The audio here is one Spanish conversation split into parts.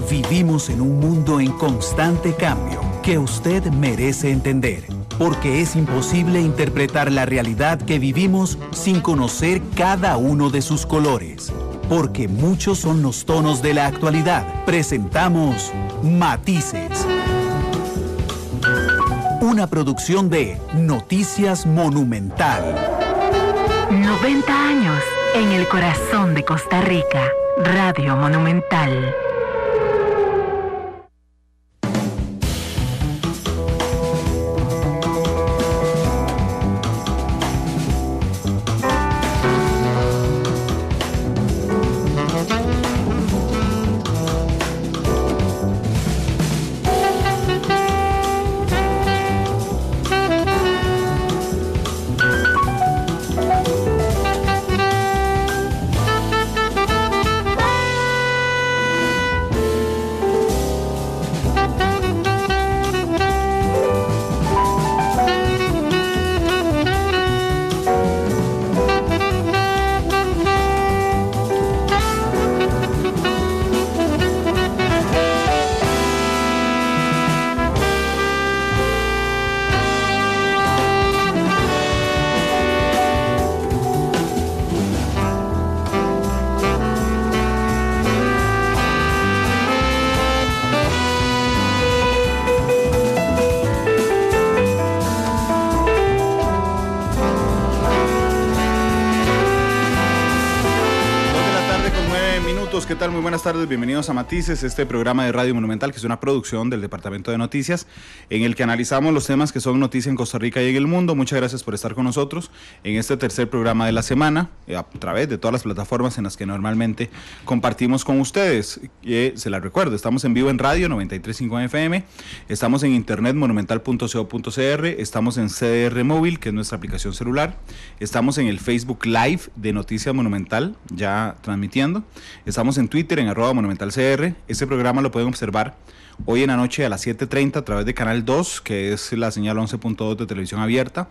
Vivimos en un mundo en constante cambio que usted merece entender, porque es imposible interpretar la realidad que vivimos sin conocer cada uno de sus colores. Porque muchos son los tonos de la actualidad. Presentamos Matices. Una producción de Noticias Monumental. 90 años en el corazón de Costa Rica. Radio Monumental. ¿Qué tal? Muy buenas tardes, bienvenidos a Matices, este programa de Radio Monumental, que es una producción del Departamento de Noticias, en el que analizamos los temas que son noticia en Costa Rica y en el mundo. Muchas gracias por estar con nosotros en este tercer programa de la semana, a través de todas las plataformas en las que normalmente compartimos con ustedes. Se las recuerdo, estamos en vivo en radio 93.5 FM, estamos en internet monumental.co.cr, estamos en CDR Móvil, que es nuestra aplicación celular, estamos en el Facebook Live de Noticias Monumental, ya transmitiendo, estamos en Twitter en @monumentalcr. Este programa lo pueden observar hoy en la noche a las 7:30 a través de Canal 2, que es la señal 11.2 de televisión abierta.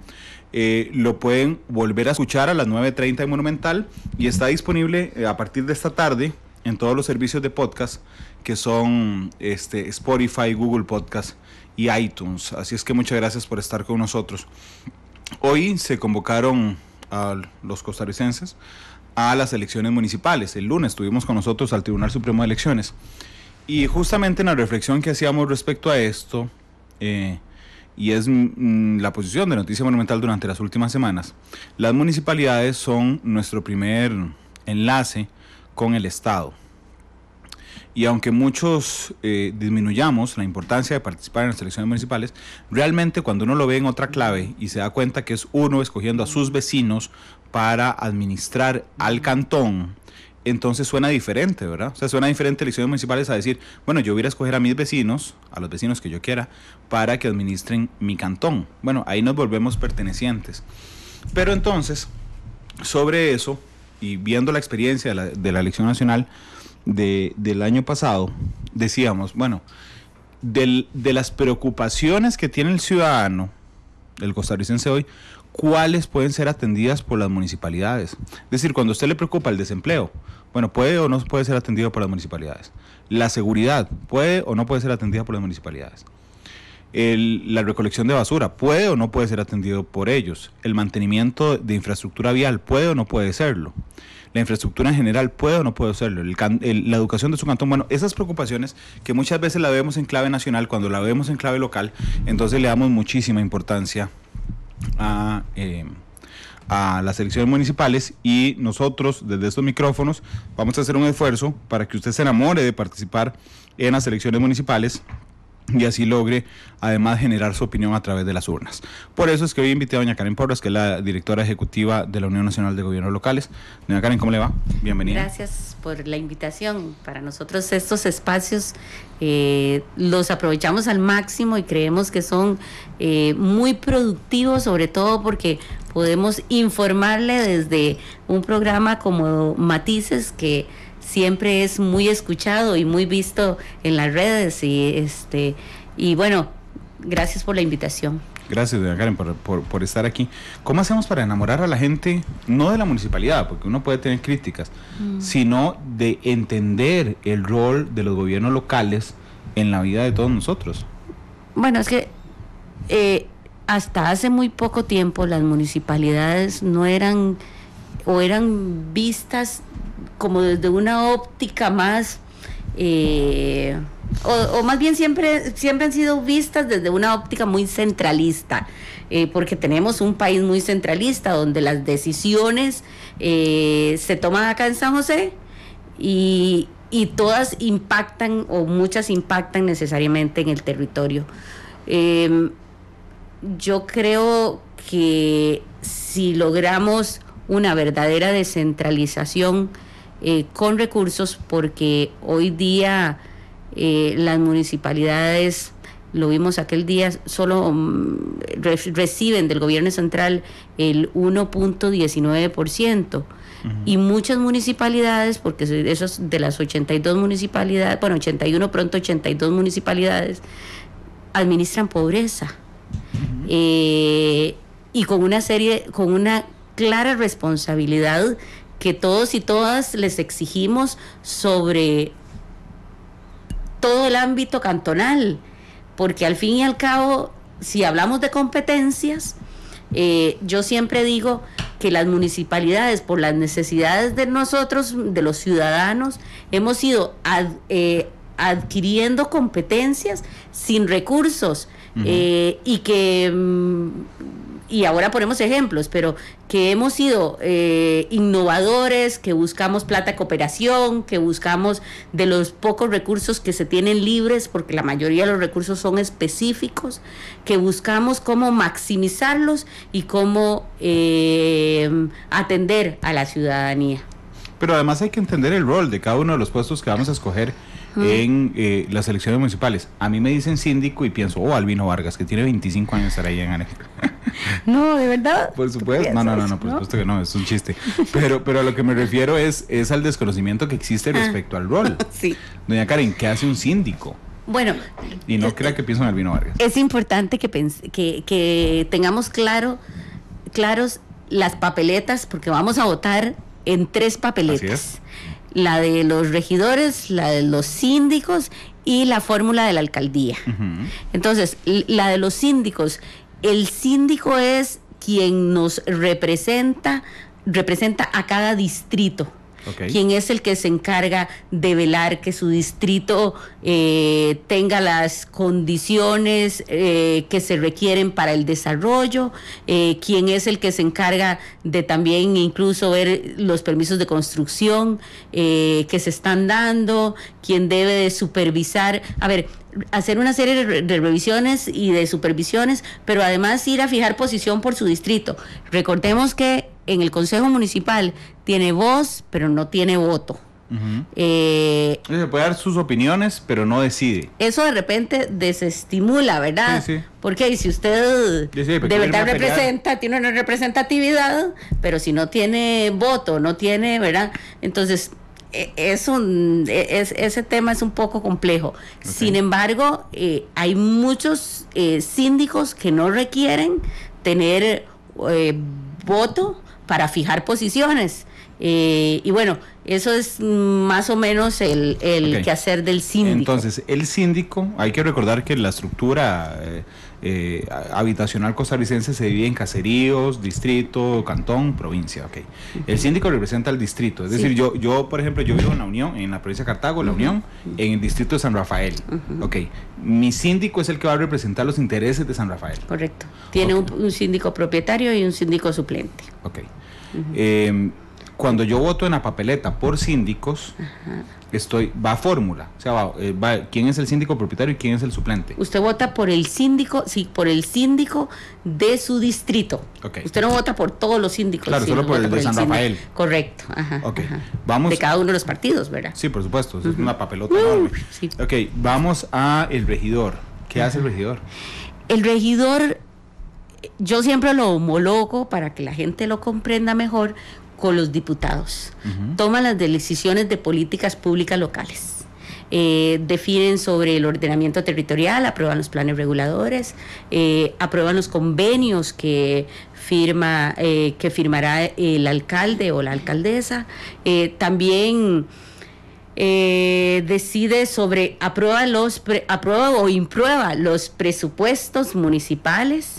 Lo pueden volver a escuchar a las 9:30 en Monumental y está disponible a partir de esta tarde en todos los servicios de podcast que son Spotify, Google Podcast y iTunes. Así es que muchas gracias por estar con nosotros. Hoy se convocaron a los costarricenses a las elecciones municipales. El lunes estuvimos con nosotros al Tribunal Supremo de Elecciones y justamente en la reflexión que hacíamos respecto a esto, y es la posición de Noticia Monumental durante las últimas semanas, las municipalidades son nuestro primer enlace con el Estado. Y aunque muchos disminuyamos la importancia de participar en las elecciones municipales, realmente cuando uno lo ve en otra clave y se da cuenta que es uno escogiendo a sus vecinos para administrar al cantón, entonces suena diferente, ¿verdad? O sea, suena diferente elecciones municipales a decir, bueno, yo voy a escoger a mis vecinos, a los vecinos que yo quiera, para que administren mi cantón. Bueno, ahí nos volvemos pertenecientes. Pero entonces, sobre eso, y viendo la experiencia de la elección nacional del año pasado, decíamos, bueno, de las preocupaciones que tiene el ciudadano, el costarricense hoy, ¿cuáles pueden ser atendidas por las municipalidades? Es decir, cuando a usted le preocupa el desempleo, bueno, ¿puede o no puede ser atendido por las municipalidades? La seguridad, ¿puede o no puede ser atendida por las municipalidades? La recolección de basura, ¿puede o no puede ser atendido por ellos? El mantenimiento de infraestructura vial, ¿puede o no puede serlo? La infraestructura en general, ¿puede o no puede serlo? La educación de su cantón, bueno, esas preocupaciones que muchas veces la vemos en clave nacional, cuando la vemos en clave local, entonces le damos muchísima importancia a las elecciones municipales, y nosotros desde estos micrófonos vamos a hacer un esfuerzo para que usted se enamore de participar en las elecciones municipales y así logre además generar su opinión a través de las urnas. Por eso es que hoy invité a doña Karen Porras, que es la directora ejecutiva de la Unión Nacional de Gobiernos Locales. Doña Karen, ¿cómo le va? Bienvenida. Gracias por la invitación. Para nosotros estos espacios los aprovechamos al máximo y creemos que son muy productivos, sobre todo porque podemos informarle desde un programa como Matices, que siempre es muy escuchado y muy visto en las redes, y bueno, gracias por la invitación. Gracias, doña Karen, por estar aquí. ¿Cómo hacemos para enamorar a la gente, no de la municipalidad, porque uno puede tener críticas, sino de entender el rol de los gobiernos locales en la vida de todos nosotros? Bueno, es que hasta hace muy poco tiempo las municipalidades no eran o eran vistas como desde una óptica más o más bien siempre han sido vistas desde una óptica muy centralista, porque tenemos un país muy centralista donde las decisiones se toman acá en San José y todas impactan o muchas impactan necesariamente en el territorio. Yo creo que si logramos una verdadera descentralización con recursos, porque hoy día las municipalidades, lo vimos aquel día, solo reciben del gobierno central el 1.19%. Y muchas municipalidades, porque esos de las 82 municipalidades, bueno, 81, pronto 82 municipalidades, administran pobreza. Y con una clara responsabilidad que todos y todas les exigimos sobre todo el ámbito cantonal, porque al fin y al cabo, si hablamos de competencias, yo siempre digo que las municipalidades, por las necesidades de nosotros, de los ciudadanos, hemos ido adquiriendo competencias sin recursos. Y ahora ponemos ejemplos, pero que hemos sido innovadores, que buscamos plata de cooperación, que buscamos de los pocos recursos que se tienen libres, porque la mayoría de los recursos son específicos, que buscamos cómo maximizarlos y cómo atender a la ciudadanía. Pero además hay que entender el rol de cada uno de los puestos que vamos a escoger en las elecciones municipales. A mí me dicen síndico y pienso, Albino Vargas, que tiene 25 años de estar ahí en Arequipa. No, ¿de verdad? Por supuesto, no, por supuesto que no, es un chiste. Pero a lo que me refiero es al desconocimiento que existe respecto al rol. Sí. Doña Karen, ¿qué hace un síndico? Bueno, y no crea que pienso en Albino Vargas. Es importante que tengamos claros las papeletas, porque vamos a votar en 3 papeletas. Así es. La de los regidores, la de los síndicos y la fórmula de la alcaldía. Entonces, la de los síndicos, el síndico es quien nos representa a cada distrito. Okay. Quien es el que se encarga de velar que su distrito tenga las condiciones que se requieren para el desarrollo, quien es el que se encarga de también incluso ver los permisos de construcción que se están dando, quien debe de supervisar, hacer una serie de revisiones y de supervisiones, pero además ir a fijar posición por su distrito. Recordemos que en el Consejo Municipal tiene voz, pero no tiene voto. Se puede dar sus opiniones, pero no decide. Eso de repente desestimula, ¿verdad? Sí. Porque si usted de verdad representa, tiene una representatividad, pero si no tiene voto, no tiene, ¿verdad? Entonces, ese tema es un poco complejo. Okay. Sin embargo, hay muchos síndicos que no requieren tener voto para fijar posiciones. Y bueno, eso es más o menos el quehacer del síndico. Entonces, el síndico, hay que recordar que la estructura habitacional costarricense se divide en caseríos, distrito, cantón, provincia. Okay. El síndico representa al distrito, es decir, yo por ejemplo, yo vivo en La Unión, en la provincia de Cartago, La Unión, en el distrito de San Rafael. Okay. Mi síndico es el que va a representar los intereses de San Rafael. Correcto. Tiene un síndico propietario y un síndico suplente. Ok. Cuando yo voto en la papeleta por síndicos, va a fórmula. O sea, va quién es el síndico propietario y quién es el suplente. Usted vota por el síndico, por el síndico de su distrito. Okay. Usted no vota por todos los síndicos. Claro, solo por el de San Rafael. Correcto. Okay. Vamos. De cada uno de los partidos, ¿verdad? Sí, por supuesto. Es una papelota enorme. Sí. Ok, vamos a el regidor. ¿Qué hace el regidor? El regidor, yo siempre lo homologo para que la gente lo comprenda mejor con los diputados. Toman las decisiones de políticas públicas locales. definen sobre el ordenamiento territorial, aprueban los planes reguladores, aprueban los convenios que firmará el alcalde o la alcaldesa, también decide sobre aprueba o imprueba los presupuestos municipales.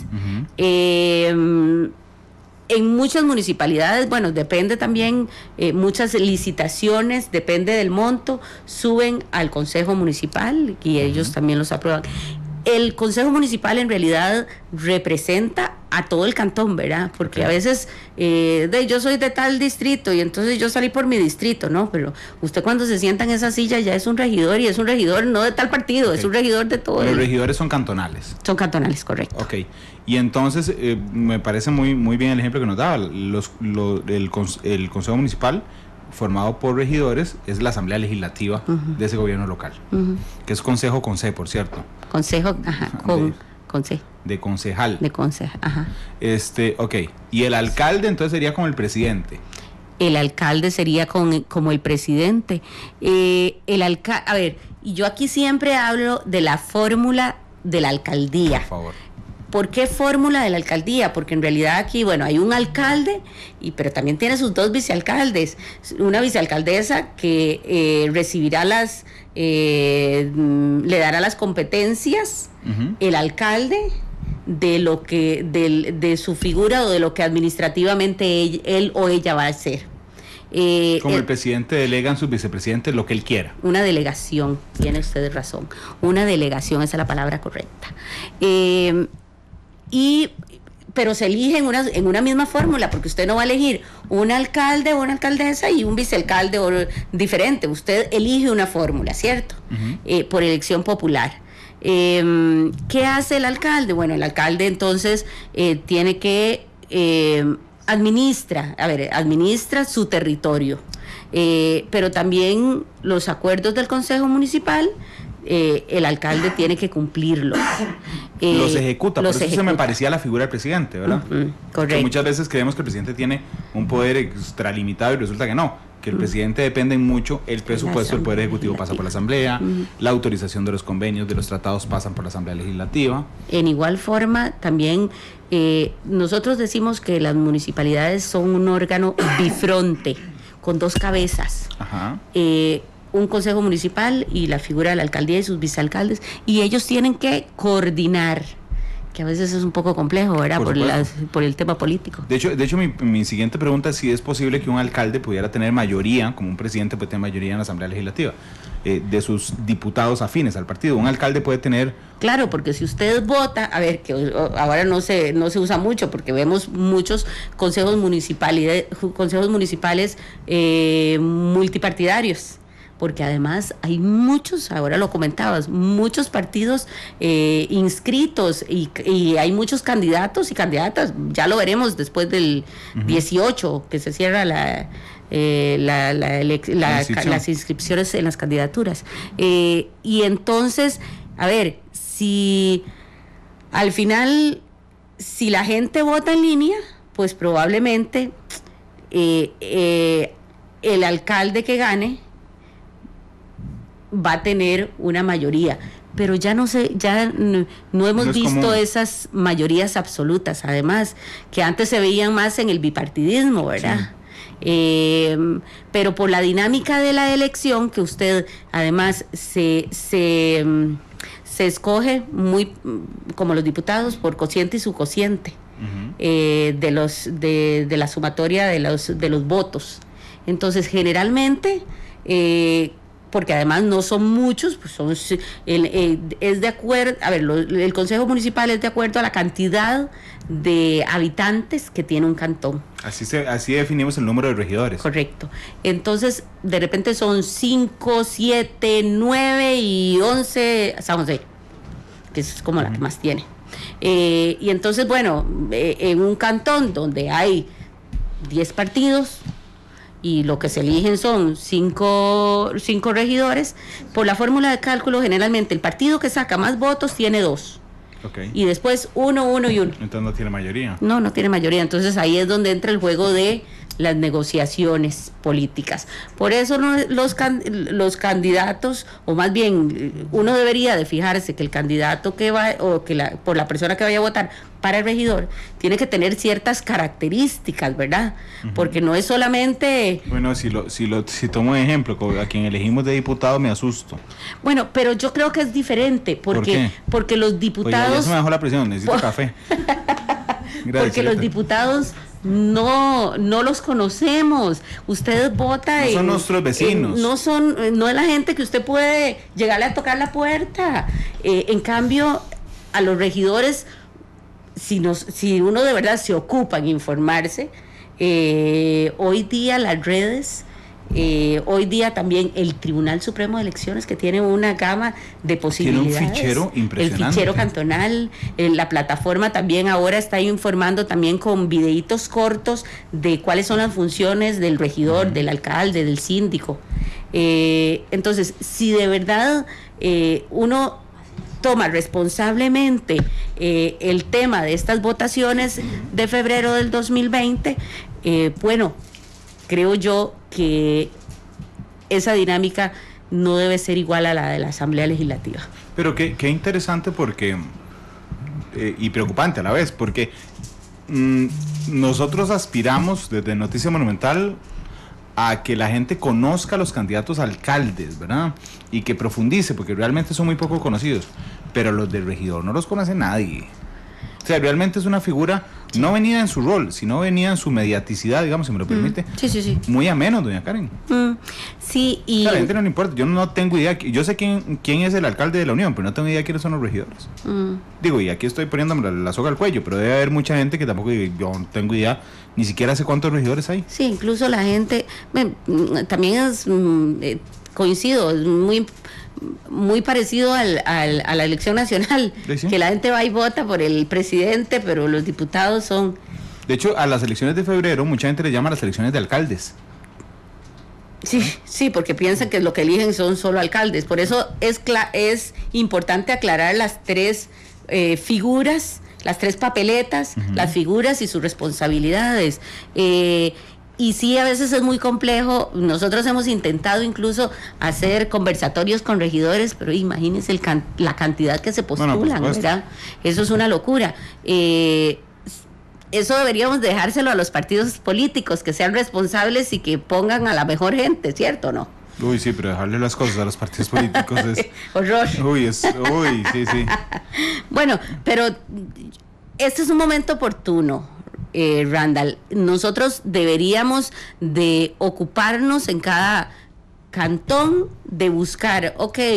En muchas municipalidades, bueno, depende también, muchas licitaciones, depende del monto, suben al Consejo Municipal y ellos también los aprueban. El Consejo Municipal en realidad representa a todo el cantón, ¿verdad? Porque a veces yo soy de tal distrito y entonces yo salí por mi distrito, ¿no? Pero usted cuando se sienta en esa silla ya es un regidor, y es un regidor no de tal partido, es un regidor de todo. Los regidores son cantonales. Son cantonales, correcto. Ok. Y entonces me parece muy bien el ejemplo que nos daba. El Consejo Municipal, formado por regidores, es la Asamblea Legislativa de ese gobierno local, que es consejo con C, por cierto. Consejo, con C. De concejal. De concejal, ajá. Ok. Y el alcalde entonces sería como el presidente. El alcalde sería como el presidente. A ver, y yo aquí siempre hablo de la fórmula de la alcaldía. Por favor. ¿Por qué fórmula de la alcaldía? Porque en realidad aquí, bueno, hay un alcalde, pero también tiene sus dos vicealcaldes. Una vicealcaldesa que recibirá le dará las competencias, el alcalde, de su figura o de lo que administrativamente él o ella va a hacer. Como el presidente delega en sus vicepresidentes lo que él quiera. Una delegación, tiene usted razón. Una delegación, esa es la palabra correcta. Pero se elige en una misma fórmula, porque usted no va a elegir un alcalde o una alcaldesa y un vicealcalde diferente. Usted elige una fórmula, ¿cierto? Por elección popular. ¿Qué hace el alcalde? Bueno, el alcalde entonces tiene que administra su territorio, pero también los acuerdos del Consejo Municipal. El alcalde tiene que cumplirlo. Los ejecuta, por eso se me parecía la figura del presidente, ¿verdad? Correcto. Que muchas veces creemos que el presidente tiene un poder extralimitado y resulta que no, que el presidente depende mucho, el presupuesto del Poder Ejecutivo pasa por la Asamblea, la autorización de los convenios, de los tratados pasan por la Asamblea Legislativa. En igual forma, también nosotros decimos que las municipalidades son un órgano bifronte, con dos cabezas. Ajá. Un consejo municipal y la figura de la alcaldía y sus vicealcaldes, y ellos tienen que coordinar, que a veces es un poco complejo, ¿verdad? Por el tema político. De hecho mi siguiente pregunta es si es posible que un alcalde pudiera tener mayoría, como un presidente puede tener mayoría en la Asamblea Legislativa, de sus diputados afines al partido. Un alcalde puede tener... Claro, porque si usted vota, que ahora no se usa mucho, porque vemos muchos consejos municipales multipartidarios, porque además hay muchos, ahora lo comentabas, muchos partidos inscritos y hay muchos candidatos y candidatas, ya lo veremos después del 18, que se cierra las inscripciones en las candidaturas. Y entonces, si al final, si la gente vota en línea, pues probablemente el alcalde que gane va a tener una mayoría, pero ya no hemos visto esas mayorías absolutas, además, que antes se veían más en el bipartidismo, ¿verdad? Sí. Pero por la dinámica de la elección, que usted además se escoge muy como los diputados por cociente y subcociente de la sumatoria de los votos. Entonces, generalmente porque además no son muchos, pues es de acuerdo, el Consejo Municipal es de acuerdo a la cantidad de habitantes que tiene un cantón. Así definimos el número de regidores. Correcto. Entonces, de repente son 5, 7, 9 y 11, San José, que es como la que más tiene. Y entonces, bueno, en un cantón donde hay 10 partidos, y lo que se eligen son 5 regidores, por la fórmula de cálculo, generalmente el partido que saca más votos tiene 2. Okay. Y después 1 y 1. Entonces no tiene mayoría. No tiene mayoría. Entonces ahí es donde entra el juego de las negociaciones políticas. Por eso los candidatos, o más bien uno debería de fijarse que el candidato que va, o que por la persona que vaya a votar para el regidor, tiene que tener ciertas características, ¿verdad? Porque no es solamente... Bueno, si tomo de ejemplo, a quien elegimos de diputado me asusto. Bueno, pero yo creo que es diferente, porque, porque los diputados... Oye, ya se me bajó la presión, necesito café. Gracias, porque los diputados no los conocemos. Usted vota no son nuestros vecinos. No es la gente que usted puede llegarle a tocar la puerta. En cambio, a los regidores, si uno de verdad se ocupa en informarse, hoy día las redes, hoy día también el Tribunal Supremo de Elecciones, que tiene una gama de posibilidades. Tiene un fichero impresionante. El fichero cantonal, la plataforma también ahora está informando también con videitos cortos de cuáles son las funciones del regidor, del alcalde, del síndico. Entonces, si de verdad uno toma responsablemente el tema de estas votaciones de febrero del 2020, bueno, creo yo que esa dinámica no debe ser igual a la de la Asamblea Legislativa. Pero qué interesante porque y preocupante a la vez, porque nosotros aspiramos desde Noticia Monumental a que la gente conozca a los candidatos a alcaldes, ¿verdad? Y que profundice, porque realmente son muy poco conocidos. Pero los del regidor no los conoce nadie. O sea, realmente es una figura, no venida en su rol, sino venida en su mediaticidad, digamos, si me lo permite. Sí. Muy ameno, doña Karen. Sí, y... O sea, a la gente no le importa, yo no tengo idea, yo sé quién es el alcalde de la Unión, pero no tengo idea quiénes son los regidores. Digo, y aquí estoy poniéndome la soga al cuello, pero debe haber mucha gente que tampoco, yo no tengo idea, ni siquiera sé cuántos regidores hay. Sí, incluso la gente, también es, coincido, es muy parecido a la elección nacional, ¿Sí? Que la gente va y vota por el presidente, pero los diputados son... De hecho, a las elecciones de febrero, mucha gente le llama las elecciones de alcaldes. Sí, porque piensan que lo que eligen son solo alcaldes. Por eso es importante aclarar las tres figuras, las tres papeletas, las figuras y sus responsabilidades. Y sí, a veces es muy complejo. Nosotros hemos intentado incluso hacer conversatorios con regidores, pero imagínense la cantidad que se postulan, ¿verdad? Eso es una locura. Eso deberíamos dejárselo a los partidos políticos, que sean responsables y que pongan a la mejor gente, ¿cierto o no? Uy, sí, pero dejarle las cosas a los partidos políticos es... horror. Uy, sí. Bueno, pero este es un momento oportuno, Randall. Nosotros deberíamos de ocuparnos en cada cantón de buscar,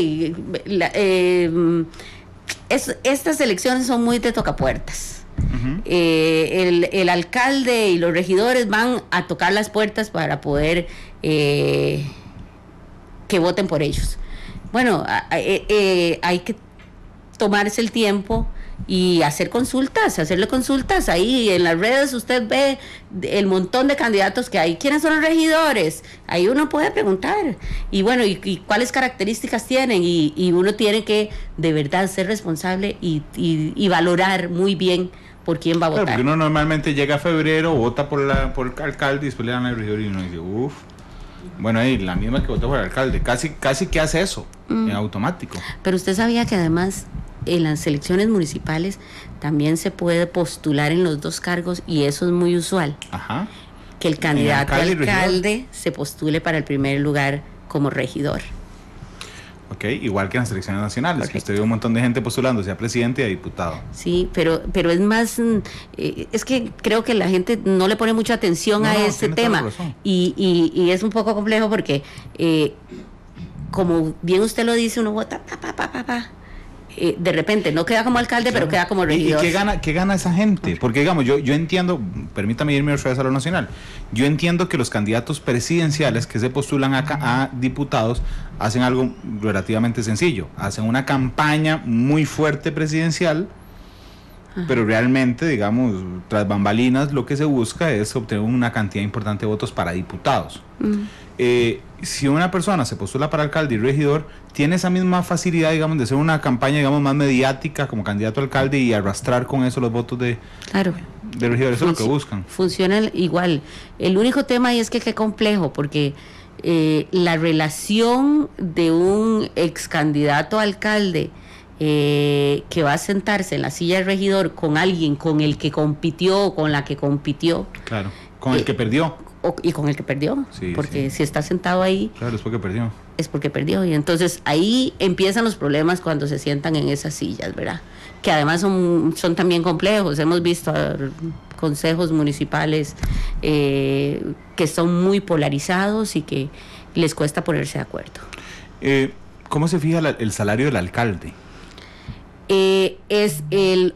estas elecciones son muy de tocapuertas. El alcalde y los regidores van a tocar las puertas para poder que voten por ellos. Bueno, hay que tomarse el tiempo y hacerle consultas. Ahí en las redes usted ve el montón de candidatos que hay. ¿Quiénes son los regidores? Ahí uno puede preguntar. Y bueno, y cuáles características tienen. Y uno tiene que de verdad ser responsable y valorar muy bien por quién va a votar. Porque uno normalmente llega a febrero, vota por el alcalde y después le dan al regidor y uno dice, bueno, ahí la misma que votó por el alcalde. Casi que hace eso, en automático. Pero usted sabía que además en las elecciones municipales también se puede postular en los dos cargos, y eso es muy usual. Ajá. Que el candidato alcalde se postule para el primer lugar como regidor. Ok, igual que en las elecciones nacionales. Correcto. Que usted ve un montón de gente postulándose a presidente y a diputado. Sí, pero es más, es que creo que la gente no le pone mucha atención a este tema, y es un poco complejo porque como bien usted lo dice, uno vota de repente no queda como alcalde, claro, pero queda como regidor. ¿Y qué gana esa gente? Porque digamos, yo entiendo, permítame irme otra vez a lo nacional, yo entiendo que los candidatos presidenciales que se postulan a diputados hacen algo relativamente sencillo, hacen una campaña muy fuerte presidencial, pero realmente, digamos, tras bambalinas lo que se busca es obtener una cantidad importante de votos para diputados. Si una persona se postula para alcalde y regidor, tiene esa misma facilidad, digamos, de hacer una campaña, digamos, más mediática como candidato a alcalde y arrastrar con eso los votos de... Claro. de regidores, eso es lo que buscan. Funcionan igual. El único tema ahí es que qué complejo, porque la relación de un ex candidato a alcalde que va a sentarse en la silla de regidor con alguien con el que compitió o con la que compitió. Claro, con el que perdió. Y con el que perdió, sí, porque sí. Si está sentado ahí... Claro, es porque perdió. Es porque perdió, y entonces ahí empiezan los problemas cuando se sientan en esas sillas, ¿verdad? Que además son también complejos. Hemos visto consejos municipales que son muy polarizados y que les cuesta ponerse de acuerdo. ¿Cómo se fija el salario del alcalde? Es el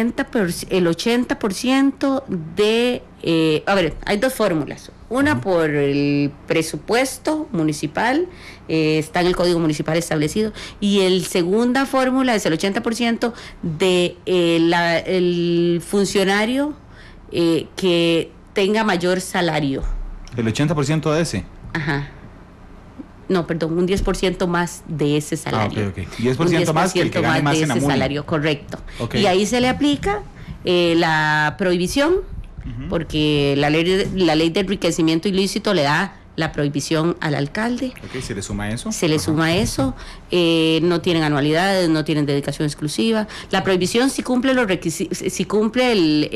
80% de... a ver, hay dos fórmulas. Una por el presupuesto municipal, está en el Código Municipal establecido, y el segunda fórmula es el 80% de el funcionario que tenga mayor salario. ¿El 80% de ese? Ajá. No, perdón, un 10% más de ese salario. Ok. 10% más que el que gane más en Amuni. Salario, correcto. Okay. Y ahí se le aplica la prohibición, porque la ley de enriquecimiento ilícito le da la prohibición al alcalde. Ok, ¿se le suma eso? Se le suma eso. No tienen anualidades, no tienen dedicación exclusiva. La prohibición sí cumple los requisitos, sí cumple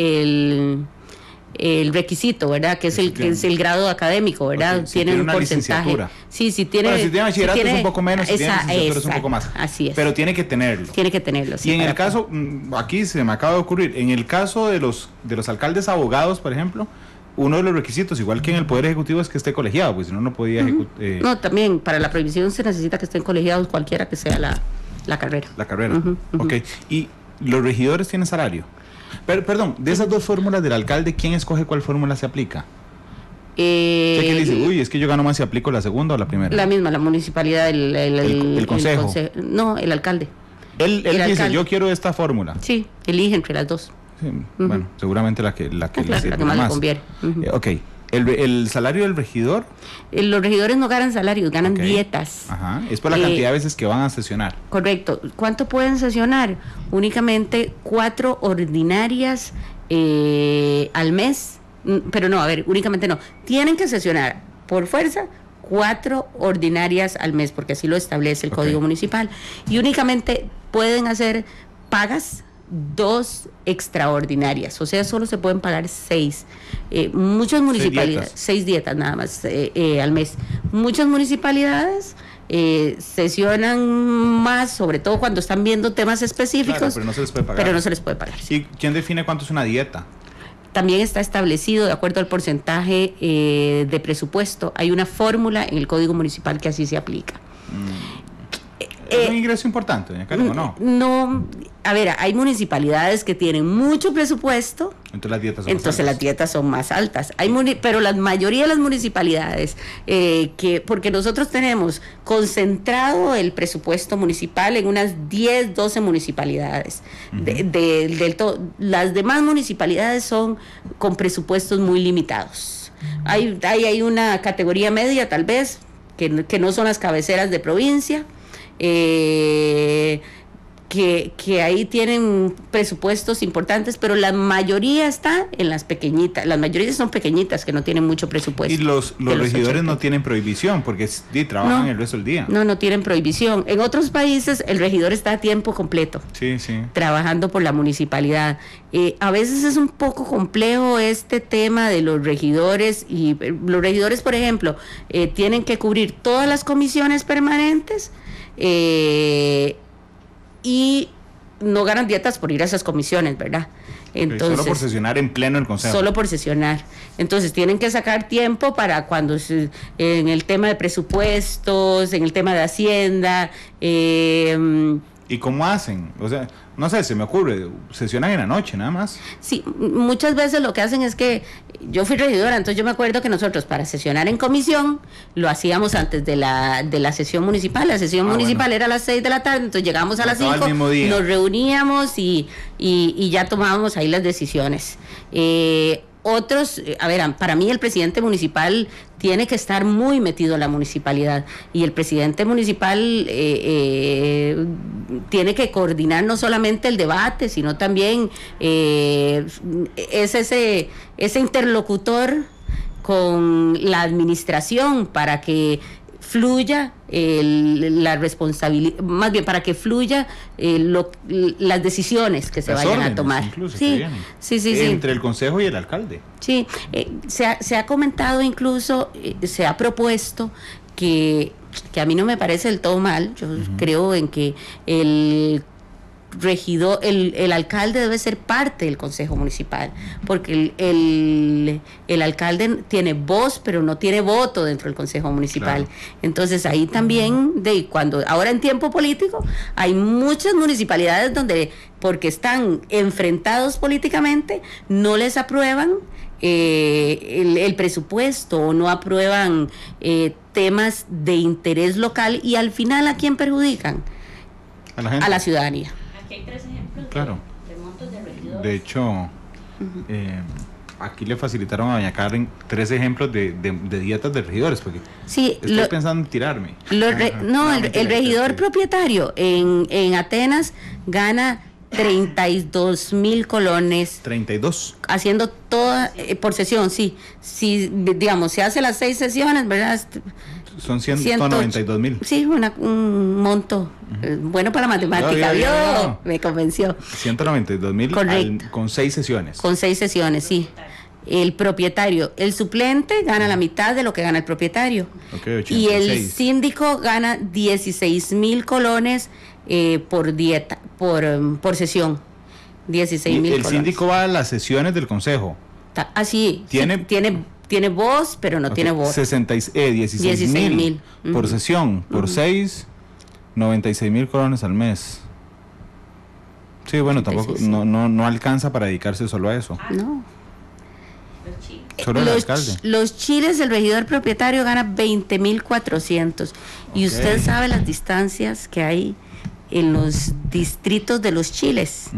el requisito, ¿verdad? Que es el grado académico, ¿verdad? Okay, si tiene un porcentaje. Sí, si tiene. Bueno, si tiene bachillerato es un poco menos, si tiene licenciatura es un poco más. Así es. Pero tiene que tenerlo. Tiene que tenerlo. Sí, y en el caso, aquí se me acaba de ocurrir, en el caso de los alcaldes abogados, por ejemplo, uno de los requisitos, igual que en el Poder Ejecutivo, es que esté colegiado, pues si no, no podía ejecutar. No, también para la prohibición se necesita que estén colegiados, cualquiera que sea la carrera. La carrera. Ok. ¿Y los regidores tienen salario? Perdón, de esas dos fórmulas del alcalde, ¿quién escoge cuál fórmula se aplica? ¿Sé que dice, uy, es que yo gano más si aplico la segunda o la primera? La misma, la municipalidad, el consejo. No, el alcalde. Él dice, alcalde. Yo quiero esta fórmula. Sí, elige entre las dos. Sí, bueno, seguramente la que la que más le conviene. Ok. ¿El salario del regidor? Los regidores no ganan salarios, ganan dietas. Ajá. Es por la cantidad de veces que van a sesionar. Correcto. ¿Cuánto pueden sesionar? Únicamente 4 ordinarias al mes. Pero no, a ver, únicamente no. Tienen que sesionar por fuerza 4 ordinarias al mes, porque así lo establece el Código Municipal. Y únicamente pueden hacer pagas 2 extraordinarias, o sea, solo se pueden pagar 6. Muchas municipalidades, 6 dietas nada más al mes. Muchas municipalidades sesionan más, sobre todo cuando están viendo temas específicos, claro, pero no se les puede pagar. Sí. ¿Y quién define cuánto es una dieta? También está establecido de acuerdo al porcentaje de presupuesto. Hay una fórmula en el Código Municipal que así se aplica. ¿Es un ingreso importante, doña Karen, o no? No, a ver, hay municipalidades que tienen mucho presupuesto. Entonces las dietas son más altas. Pero la mayoría de las municipalidades, porque nosotros tenemos concentrado el presupuesto municipal en unas 10, 12 municipalidades. Las demás municipalidades son con presupuestos muy limitados. Hay una categoría media, tal vez, que no son las cabeceras de provincia. Que ahí tienen presupuestos importantes, pero la mayoría está en las pequeñitas. Las mayorías son pequeñitas que no tienen mucho presupuesto. Y los regidores no tienen prohibición porque trabajan el resto del día. No tienen prohibición. En otros países el regidor está a tiempo completo. Sí. Trabajando por la municipalidad. A veces es un poco complejo este tema de los regidores, y los regidores, por ejemplo, tienen que cubrir todas las comisiones permanentes. Y no ganan dietas por ir a esas comisiones, ¿verdad? Entonces, solo por sesionar en pleno el consejo. Solo por sesionar. Entonces tienen que sacar tiempo para cuando en el tema de presupuestos, en el tema de Hacienda. ¿Y cómo hacen? O sea, no sé, se me ocurre, sesionan en la noche nada más. Sí, muchas veces lo que hacen es que yo fui regidora, entonces yo me acuerdo que nosotros para sesionar en comisión lo hacíamos antes de la sesión municipal. La sesión municipal era a las 6 de la tarde, entonces llegábamos a las 5, nos reuníamos y ya tomábamos ahí las decisiones. otros, a ver, para mí el presidente municipal tiene que estar muy metido en la municipalidad, y el presidente municipal tiene que coordinar no solamente el debate, sino también es ese interlocutor con la administración para que fluya la responsabilidad, más bien para que fluya las decisiones que se vayan a tomar. Incluso, sí, sí. Entre el consejo y el alcalde. Sí, se ha comentado incluso, se ha propuesto que a mí no me parece del todo mal. Yo creo en que el regidor, el alcalde debe ser parte del consejo municipal, porque el alcalde tiene voz, pero no tiene voto dentro del consejo municipal. Claro. Entonces ahí también, ahora en tiempo político, hay muchas municipalidades donde, porque están enfrentados políticamente, no les aprueban el presupuesto, o no aprueban temas de interés local, y al final ¿a quién perjudican? A la ciudadanía. Aquí hay 3 ejemplos de montos de regidores. De hecho, aquí le facilitaron a doña Karen 3 ejemplos de dietas de regidores, porque estoy pensando en tirarme. El regidor propietario en Atenas gana 32,000 colones. 32. Haciendo toda por sesión, sí. Si, digamos, se hace las 6 sesiones, ¿verdad? Son 192,000. Sí, un monto bueno para la matemática. Me convenció. 192,000 con 6 sesiones. Con 6 sesiones, sí. El propietario, el suplente gana la mitad de lo que gana el propietario. Okay, 86. Y el síndico gana 16,000 colones por dieta, por sesión. 16,000 colones. El síndico va a las sesiones del consejo. Sí. Tiene voz, pero no tiene voz. 16,000 por sesión, por 6, 96,000 colones al mes. Sí, bueno, tampoco, no alcanza para dedicarse solo a eso. No. Solo el alcalde. Los chiles, el regidor propietario gana 20,400. Y usted sabe las distancias que hay en los distritos de los chiles.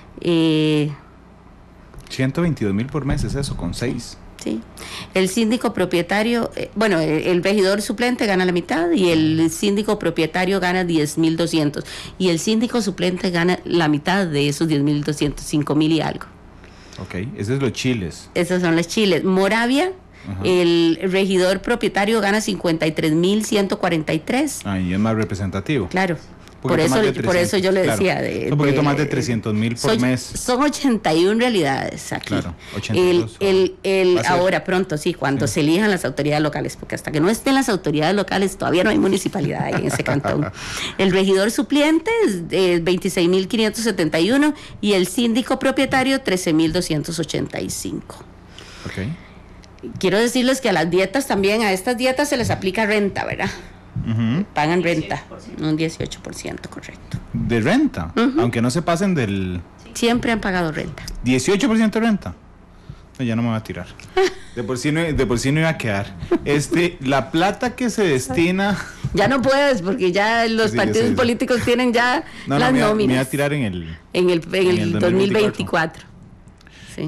122,000 por mes es eso, con 6. Sí. El síndico propietario, el regidor suplente gana la mitad, y el síndico propietario gana 10,200, y el síndico suplente gana la mitad de esos 10,200, 5,000 y algo. Ok, esos son los chiles. Esos son los chiles. Moravia, el regidor propietario gana 53,143. Y es más representativo. Claro. Por eso yo le decía un poquito más de 300,000 por mes. Son 81 realidades aquí. Claro, 82. Ahora pronto, cuando se elijan las autoridades locales, porque hasta que no estén las autoridades locales todavía no hay municipalidad en ese cantón. El regidor suplente es 26,571 y el síndico propietario 13,285. Okay. Quiero decirles que a las dietas también, a estas dietas se les aplica renta, ¿verdad? Pagan renta, un 18%, correcto. ¿De renta? Aunque no se pasen del... Siempre han pagado renta. ¿18% de renta? No, ya no me va a tirar. De por sí no iba a quedar. La plata que se destina... Ya no puedes, porque ya los partidos políticos tienen ya las nóminas. Me iba a tirar en el 2024. Sí.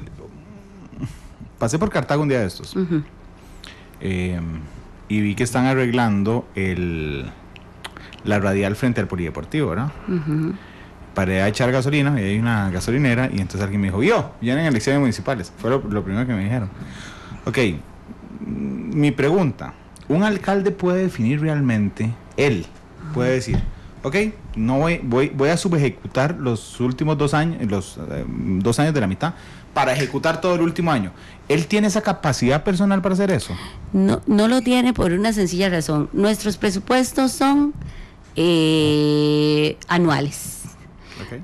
Pasé por Cartago un día de estos. Y vi que están arreglando la radial frente al polideportivo, ¿verdad? Paré a echar gasolina, y hay una gasolinera, y entonces alguien me dijo, vienen elecciones municipales. Fue lo primero que me dijeron. Ok, mi pregunta, ¿un alcalde puede definir realmente, él puede decir, ok, no voy a subejecutar los últimos 2 años, los 2 años de la mitad, para ejecutar todo el último año? ¿Él tiene esa capacidad personal para hacer eso? No lo tiene, por una sencilla razón. Nuestros presupuestos son anuales. Okay.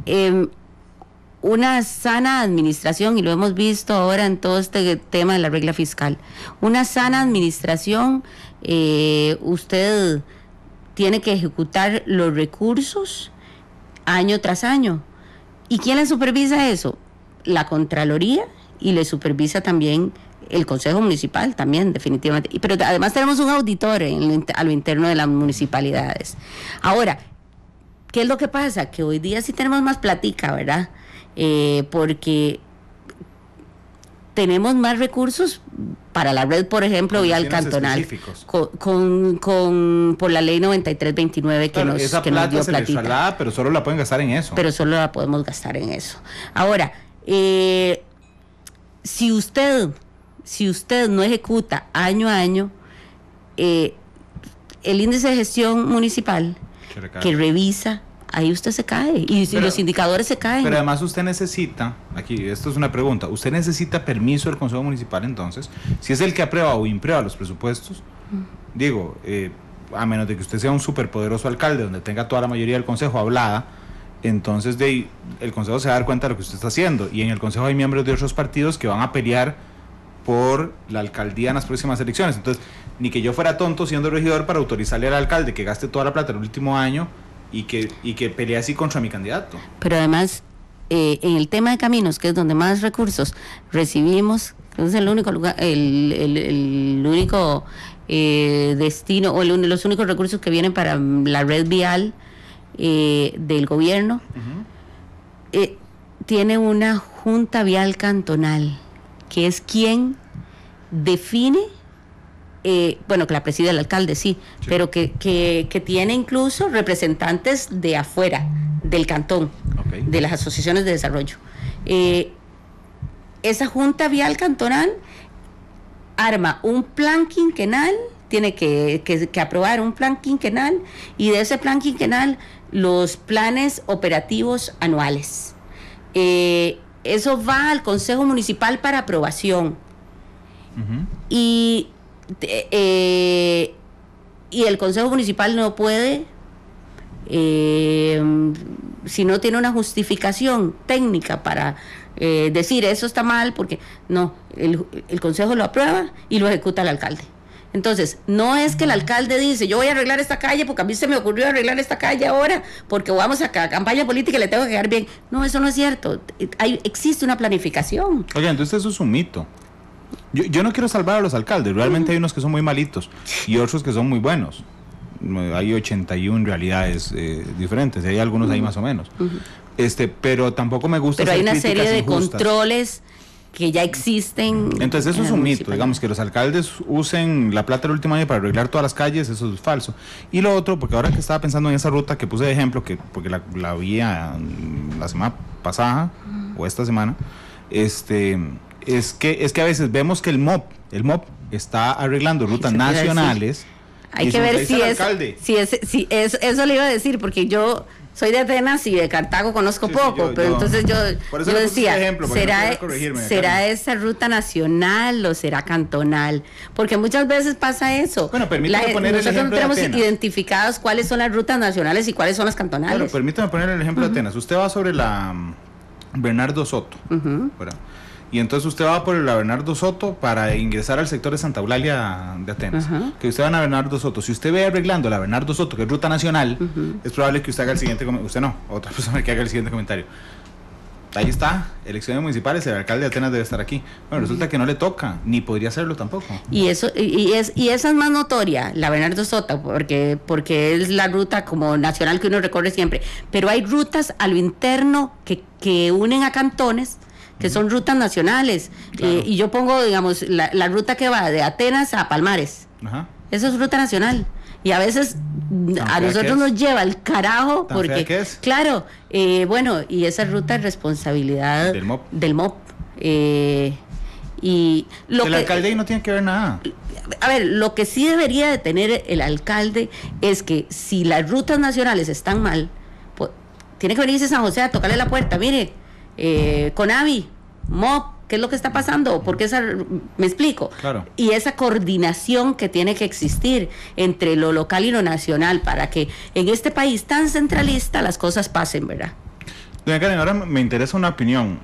Una sana administración, y lo hemos visto ahora en todo este tema de la regla fiscal, una sana administración, usted tiene que ejecutar los recursos año tras año. ¿Y quién le supervisa eso? La Contraloría, y le supervisa también el Consejo Municipal, también, definitivamente. Pero además tenemos un auditor a lo interno de las municipalidades. Ahora, ¿qué es lo que pasa? Que hoy día sí tenemos más platica, ¿verdad? Porque tenemos más recursos para la red, por ejemplo, vial cantonal, por la ley 9329 que nos dio esa plata se les platita. traslada, pero solo la pueden gastar en eso. Pero solo la podemos gastar en eso. Ahora, si usted no ejecuta año a año el índice de gestión municipal que revisa, ahí usted se cae y los indicadores se caen. Pero además usted necesita, aquí esto es una pregunta, usted necesita permiso del Consejo Municipal entonces, si es el que aprueba o imprueba los presupuestos, digo, a menos de que usted sea un superpoderoso alcalde donde tenga toda la mayoría del Consejo hablada, entonces el Consejo se va a dar cuenta de lo que usted está haciendo, y en el Consejo hay miembros de otros partidos que van a pelear por la alcaldía en las próximas elecciones. Entonces, ni que yo fuera tonto siendo regidor para autorizarle al alcalde que gaste toda la plata el último año y que pelee así contra mi candidato. Pero además, en el tema de caminos, que es donde más recursos recibimos, que es el único lugar, el único destino, o los únicos recursos que vienen para la red vial del gobierno, tiene una junta vial cantonal, que es quien define, bueno, que la preside el alcalde, sí, pero que tiene incluso representantes de afuera, del cantón, de las asociaciones de desarrollo. Esa junta vial cantonal arma un plan quinquenal, tiene que aprobar un plan quinquenal, y de ese plan quinquenal los planes operativos anuales. Eso va al Consejo Municipal para aprobación. Y el Consejo Municipal no puede, si no tiene una justificación técnica para decir eso está mal, porque no, el Consejo lo aprueba y lo ejecuta el alcalde. Entonces, no es que el alcalde dice, yo voy a arreglar esta calle porque a mí se me ocurrió arreglar esta calle ahora, porque vamos a campaña política y le tengo que quedar bien. No, eso no es cierto. Existe una planificación. Oye, entonces eso es un mito. Yo no quiero salvar a los alcaldes, realmente hay unos que son muy malitos y otros que son muy buenos. Hay 81 realidades diferentes, hay algunos ahí más o menos. Pero tampoco me gusta. Pero hay una serie de injustas. Controles que ya existen. Entonces eso es un mito, digamos, que los alcaldes usen la plata del último año para arreglar todas las calles, eso es falso. Y lo otro, porque ahora que estaba pensando en esa ruta que puse de ejemplo, porque la vi la semana pasada o esta semana, es que a veces vemos que el MOP está arreglando rutas nacionales. Hay que ver si eso le iba a decir, porque yo soy de Atenas y de Cartago conozco poco, pero entonces yo decía, ¿será esa ruta nacional o será cantonal? Porque muchas veces pasa eso. Bueno, permítame poner el ejemplo de Atenas. Nosotros no tenemos identificadas cuáles son las rutas nacionales y cuáles son las cantonales. Bueno, permítame poner el ejemplo de Atenas. Usted va sobre la Bernardo Soto, ¿verdad? Y entonces usted va por la Bernardo Soto para ingresar al sector de Santa Eulalia de Atenas. Que usted va a Bernardo Soto. Si usted ve arreglando la Bernardo Soto, que es ruta nacional, es probable que usted haga el siguiente comentario. Usted no, otra persona que haga el siguiente comentario. Ahí está, elecciones municipales, el alcalde de Atenas debe estar aquí. Bueno, resulta que no le toca, ni podría hacerlo tampoco. Y esa es más notoria, la Bernardo Soto, porque es la ruta como nacional que uno recorre siempre. Pero hay rutas a lo interno que unen a cantones, que son rutas nacionales. Claro. Y yo pongo, digamos, la ruta que va de Atenas a Palmares. Esa es ruta nacional. Y a veces a nosotros nos lleva el carajo, porque, claro, bueno, y esa ruta es responsabilidad del MOP. Y el alcalde ahí no tiene que ver nada. A ver, lo que sí debería de tener el alcalde es que si las rutas nacionales están mal, pues, tiene que venirse a San José a tocarle la puerta, mire, CONAVI, MOP, ¿qué es lo que está pasando? Porque me explico. Claro. Y esa coordinación que tiene que existir entre lo local y lo nacional para que en este país tan centralista las cosas pasen, ¿verdad? Doña Karen, ahora me interesa una opinión.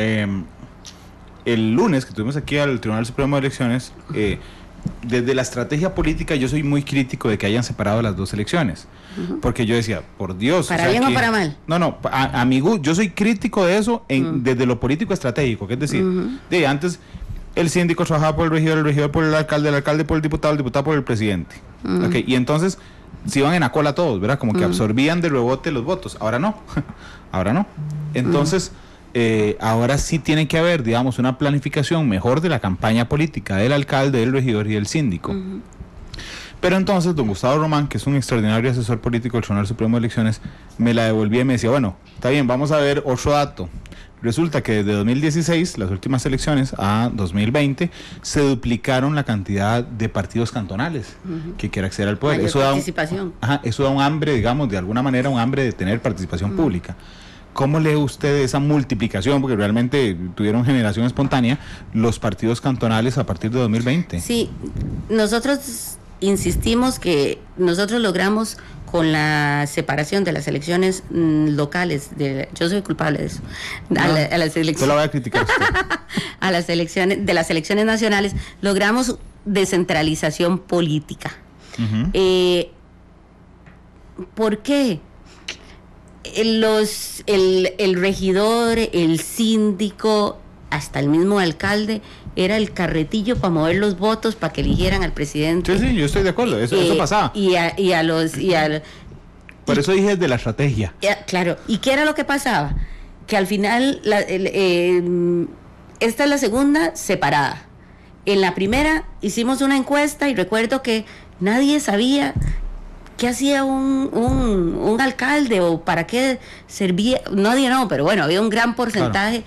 El lunes que tuvimos aquí al Tribunal Supremo de Elecciones, desde la estrategia política yo soy muy crítico de que hayan separado las dos elecciones, porque yo decía, por Dios, ¿para bien o para mal? No, a mi gusto, yo soy crítico de eso desde lo político estratégico, que es decir, antes el síndico trabajaba por el regidor por el alcalde por el diputado por el presidente, y entonces se iban en la cola todos, ¿verdad? Como que absorbían de rebote los votos. Ahora no, entonces ahora sí tiene que haber, digamos, una planificación mejor de la campaña política del alcalde, del regidor y del síndico. Pero entonces don Gustavo Román, que es un extraordinario asesor político del Tribunal Supremo de Elecciones, me la devolvía y me decía, bueno, está bien, vamos a ver otro dato. Resulta que desde 2016, las últimas elecciones, a 2020, se duplicaron la cantidad de partidos cantonales que quiera acceder al poder. Mayor Eso da participación. eso da un hambre, digamos, de alguna manera, un hambre de tener participación pública. ¿Cómo lee usted esa multiplicación? Porque realmente tuvieron generación espontánea los partidos cantonales a partir de 2020. Sí, nosotros insistimos que nosotros logramos con la separación de las elecciones locales, yo soy culpable de eso, a las elecciones, yo la voy a criticar usted. a las elecciones, de las elecciones nacionales, logramos descentralización política. ¿Por qué? El regidor, el síndico, hasta el mismo alcalde, era el carretillo para mover los votos para que eligieran al presidente. Sí, yo estoy de acuerdo, eso pasaba. Por eso dije de la estrategia. Claro, ¿y qué era lo que pasaba? Que al final, esta es la segunda separada. En la primera hicimos una encuesta y recuerdo que nadie sabía qué hacía un alcalde o para qué servía, pero bueno, había un gran porcentaje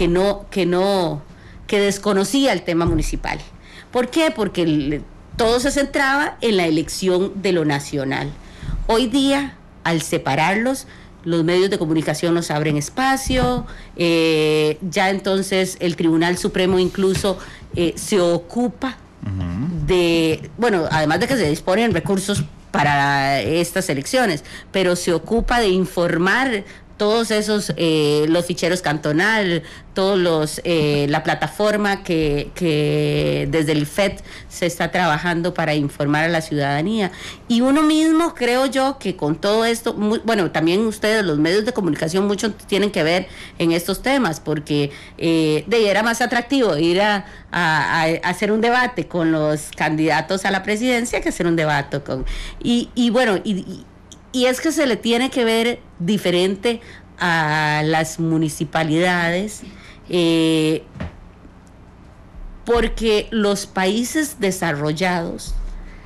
que desconocía el tema municipal. ¿Por qué? Porque todo se centraba en la elección de lo nacional. Hoy día, al separarlos, los medios de comunicación nos abren espacio, ya entonces el Tribunal Supremo incluso se ocupa de, bueno, además de que se disponen recursos para estas elecciones, pero se ocupa de informar todos esos, los ficheros cantonal, todos la plataforma que desde el IFET se está trabajando para informar a la ciudadanía. Y uno mismo, creo yo, que con todo esto, bueno, también ustedes, los medios de comunicación, mucho tienen que ver en estos temas, porque era más atractivo ir a hacer un debate con los candidatos a la presidencia que hacer un debate con... Y es que se le tiene que ver diferente a las municipalidades, porque los países desarrollados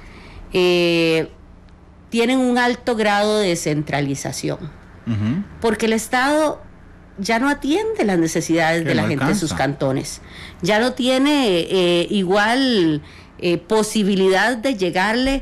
tienen un alto grado de descentralización, porque el Estado ya no atiende las necesidades de la gente de sus cantones, ya no tiene igual posibilidad de llegarle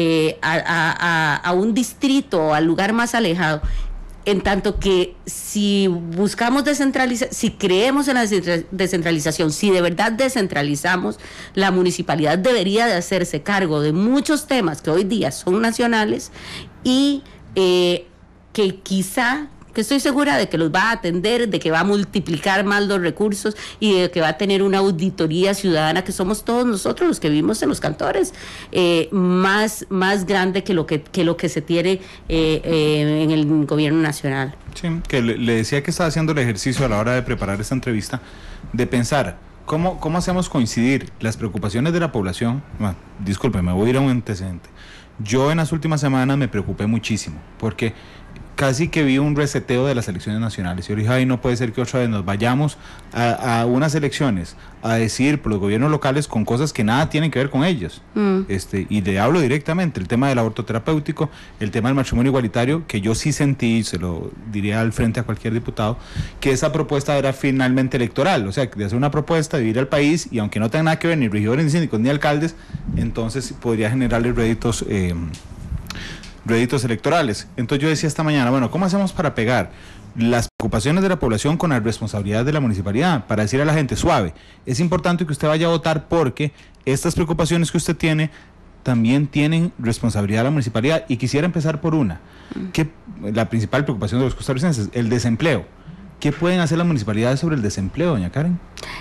a un distrito o al lugar más alejado, en tanto que si buscamos si creemos en la descentralización, si de verdad descentralizamos, la municipalidad debería de hacerse cargo de muchos temas que hoy día son nacionales y que quizá, que estoy segura de que los va a atender, de que va a multiplicar más los recursos y de que va a tener una auditoría ciudadana, que somos todos nosotros los que vivimos en los cantores, más grande que lo que se tiene en el gobierno nacional. Sí, que le decía que estaba haciendo el ejercicio a la hora de preparar esta entrevista, de pensar cómo hacemos coincidir las preocupaciones de la población. Bueno, disculpe, me voy a ir a un antecedente. Yo en las últimas semanas me preocupé muchísimo, porque casi que vi un reseteo de las elecciones nacionales. Yo dije, ay, no puede ser que otra vez nos vayamos a unas elecciones a decir por los gobiernos locales con cosas que nada tienen que ver con ellos. Y le hablo directamente, el tema del aborto terapéutico, el tema del matrimonio igualitario, que yo sí sentí, se lo diría al frente a cualquier diputado, que esa propuesta era finalmente electoral, o sea, de hacer una propuesta, de dividir al país, y aunque no tenga nada que ver ni regidores, ni síndicos, ni alcaldes, entonces podría generarle réditos electorales. Entonces yo decía esta mañana, bueno, ¿cómo hacemos para pegar las preocupaciones de la población con las responsabilidades de la municipalidad? Para decir a la gente, suave, es importante que usted vaya a votar porque estas preocupaciones que usted tiene también tienen responsabilidad de la municipalidad. Y quisiera empezar por una, que la principal preocupación de los costarricenses, el desempleo. ¿Qué pueden hacer las municipalidades sobre el desempleo, doña Karen?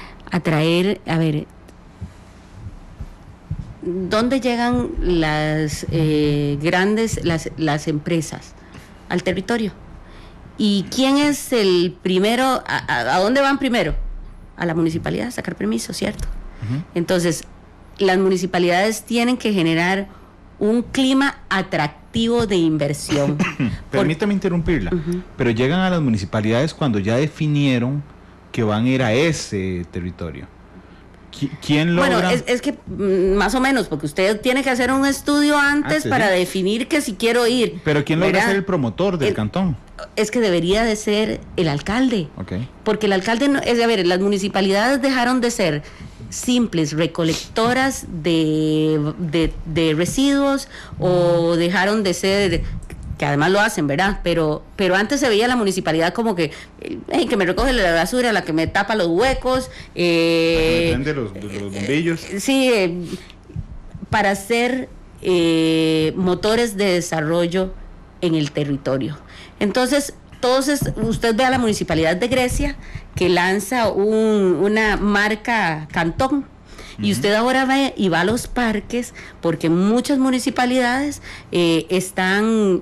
¿Dónde llegan las las empresas? Al territorio. ¿Y quién es el primero? ¿A dónde van primero? A la municipalidad a sacar permiso, ¿cierto? Entonces, las municipalidades tienen que generar un clima atractivo de inversión. Permítame interrumpirla, pero llegan a las municipalidades cuando ya definieron que van a ir a ese territorio. ¿Quién logra? Bueno, es que más o menos, porque usted tiene que hacer un estudio antes para definir que si quiero ir. Pero ¿quién logra ser el promotor del cantón? Es que debería de ser el alcalde. Okay. Porque el alcalde, las municipalidades dejaron de ser simples recolectoras de residuos o dejaron de ser, que además lo hacen, ¿verdad? Pero antes se veía la municipalidad como que me recoge la basura, la que me tapa los huecos. La que me prende los bombillos. Sí, para ser motores de desarrollo en el territorio. Entonces, usted ve a la municipalidad de Grecia que lanza una marca cantón. Y usted ahora va a los parques, porque muchas municipalidades están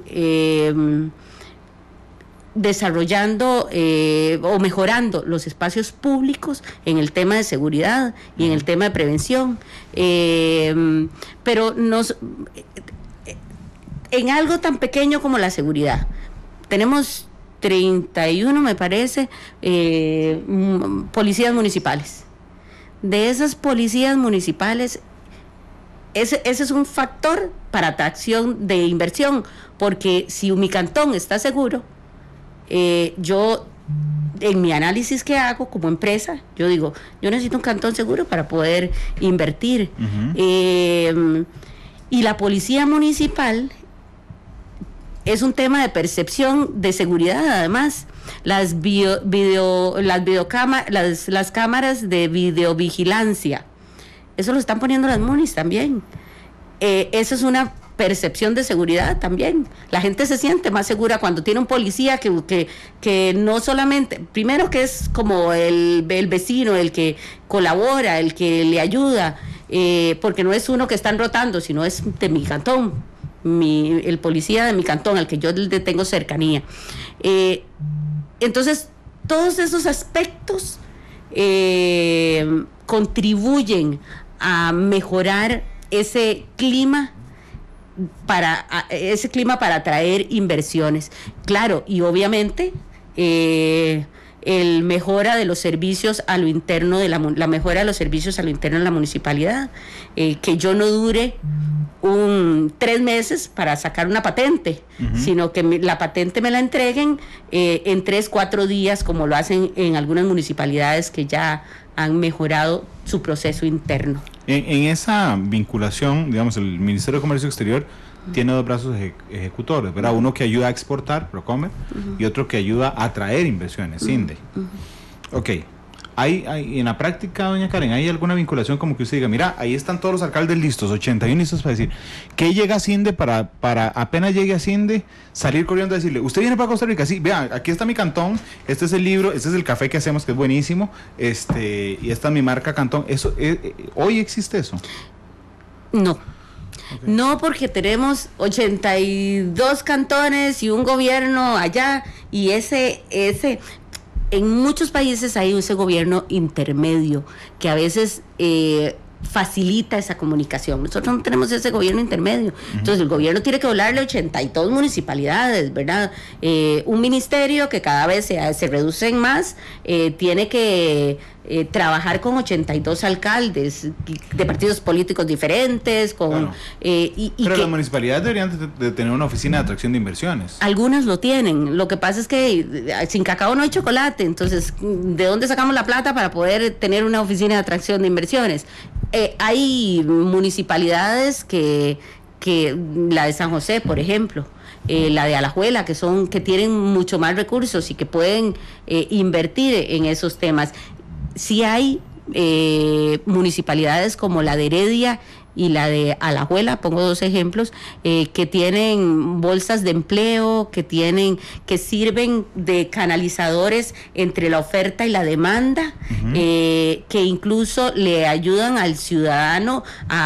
desarrollando o mejorando los espacios públicos en el tema de seguridad y en el tema de prevención. Pero en algo tan pequeño como la seguridad, tenemos 31, me parece, policías municipales. De esas policías municipales, ese es un factor para atracción de inversión, porque si mi cantón está seguro, yo, en mi análisis que hago como empresa, yo digo, yo necesito un cantón seguro para poder invertir. Y la policía municipal es un tema de percepción de seguridad, además. Las cámaras de videovigilancia, eso lo están poniendo las munis también. Eso es una percepción de seguridad también. La gente se siente más segura cuando tiene un policía que no solamente, primero que es como el vecino, el que colabora, el que le ayuda, porque no es uno que están rotando, sino es de mi cantón, el policía de mi cantón, al que yo le tengo cercanía. Entonces, todos esos aspectos contribuyen a mejorar ese clima para atraer inversiones. Claro, y obviamente el mejora de los servicios a lo interno la mejora de los servicios a lo interno de la municipalidad, que yo no dure 3 meses para sacar una patente, sino que la patente me la entreguen en 3-4 días, como lo hacen en algunas municipalidades que ya han mejorado su proceso interno. En esa vinculación, digamos, el Ministerio de Comercio Exterior tiene 2 brazos ejecutores, ¿verdad? Uno que ayuda a exportar, Procomer, y otro que ayuda a atraer inversiones, CINDE. Ok. ¿Hay en la práctica, doña Karen, hay alguna vinculación como que usted diga, mira, ahí están todos los alcaldes listos, 81 listos para decir, ¿qué llega a CINDE para apenas llegue a CINDE, salir corriendo a decirle, usted viene para Costa Rica? Sí, vea, aquí está mi cantón, este es el libro, este es el café que hacemos, que es buenísimo, y esta es mi marca Cantón. Eso, ¿hoy existe eso? No. Okay. No, porque tenemos 82 cantones y un gobierno allá, y en muchos países hay ese gobierno intermedio que a veces facilita esa comunicación. Nosotros no tenemos ese gobierno intermedio. Entonces el gobierno tiene que hablarle a 82 municipalidades, ¿verdad? Un ministerio que cada vez se reducen más, tiene que trabajar con 82 alcaldes de partidos políticos diferentes, Pero las municipalidades deberían de tener una oficina de atracción de inversiones. Algunas lo tienen. Lo que pasa es que sin cacao no hay chocolate. Entonces, ¿de dónde sacamos la plata para poder tener una oficina de atracción de inversiones? Hay municipalidades que la de San José, por ejemplo, la de Alajuela, que tienen mucho más recursos y que pueden invertir en esos temas. Sí hay municipalidades como la de Heredia y la de Alajuela, pongo 2 ejemplos, que tienen bolsas de empleo, que sirven de canalizadores entre la oferta y la demanda, que incluso le ayudan al ciudadano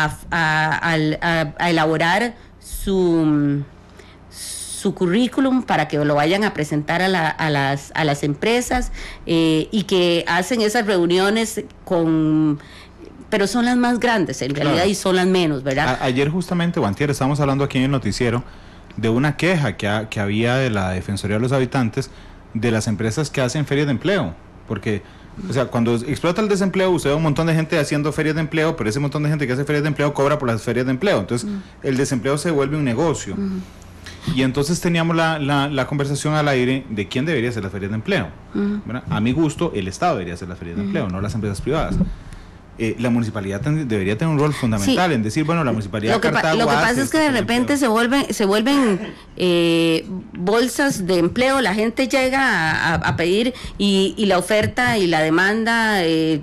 a elaborar su currículum para que lo vayan a presentar a las empresas, y que hacen esas reuniones pero son las más grandes en realidad, y son las menos, ¿verdad? Ayer justamente, o antier, estábamos hablando aquí en el noticiero de una queja que había de la Defensoría de los Habitantes de las empresas que hacen ferias de empleo, porque O sea, cuando explota el desempleo, usted ve un montón de gente haciendo ferias de empleo, pero ese montón de gente que hace ferias de empleo cobra por las ferias de empleo. Entonces, el desempleo se vuelve un negocio. Y entonces teníamos la conversación al aire de quién debería hacer las ferias de empleo. A mi gusto, el Estado debería hacer las ferias de empleo, no las empresas privadas. La municipalidad debería tener un rol fundamental en decir, bueno, la municipalidad de Cartago lo que pasa es que de repente se vuelven bolsas de empleo, la gente llega a pedir y la oferta y la demanda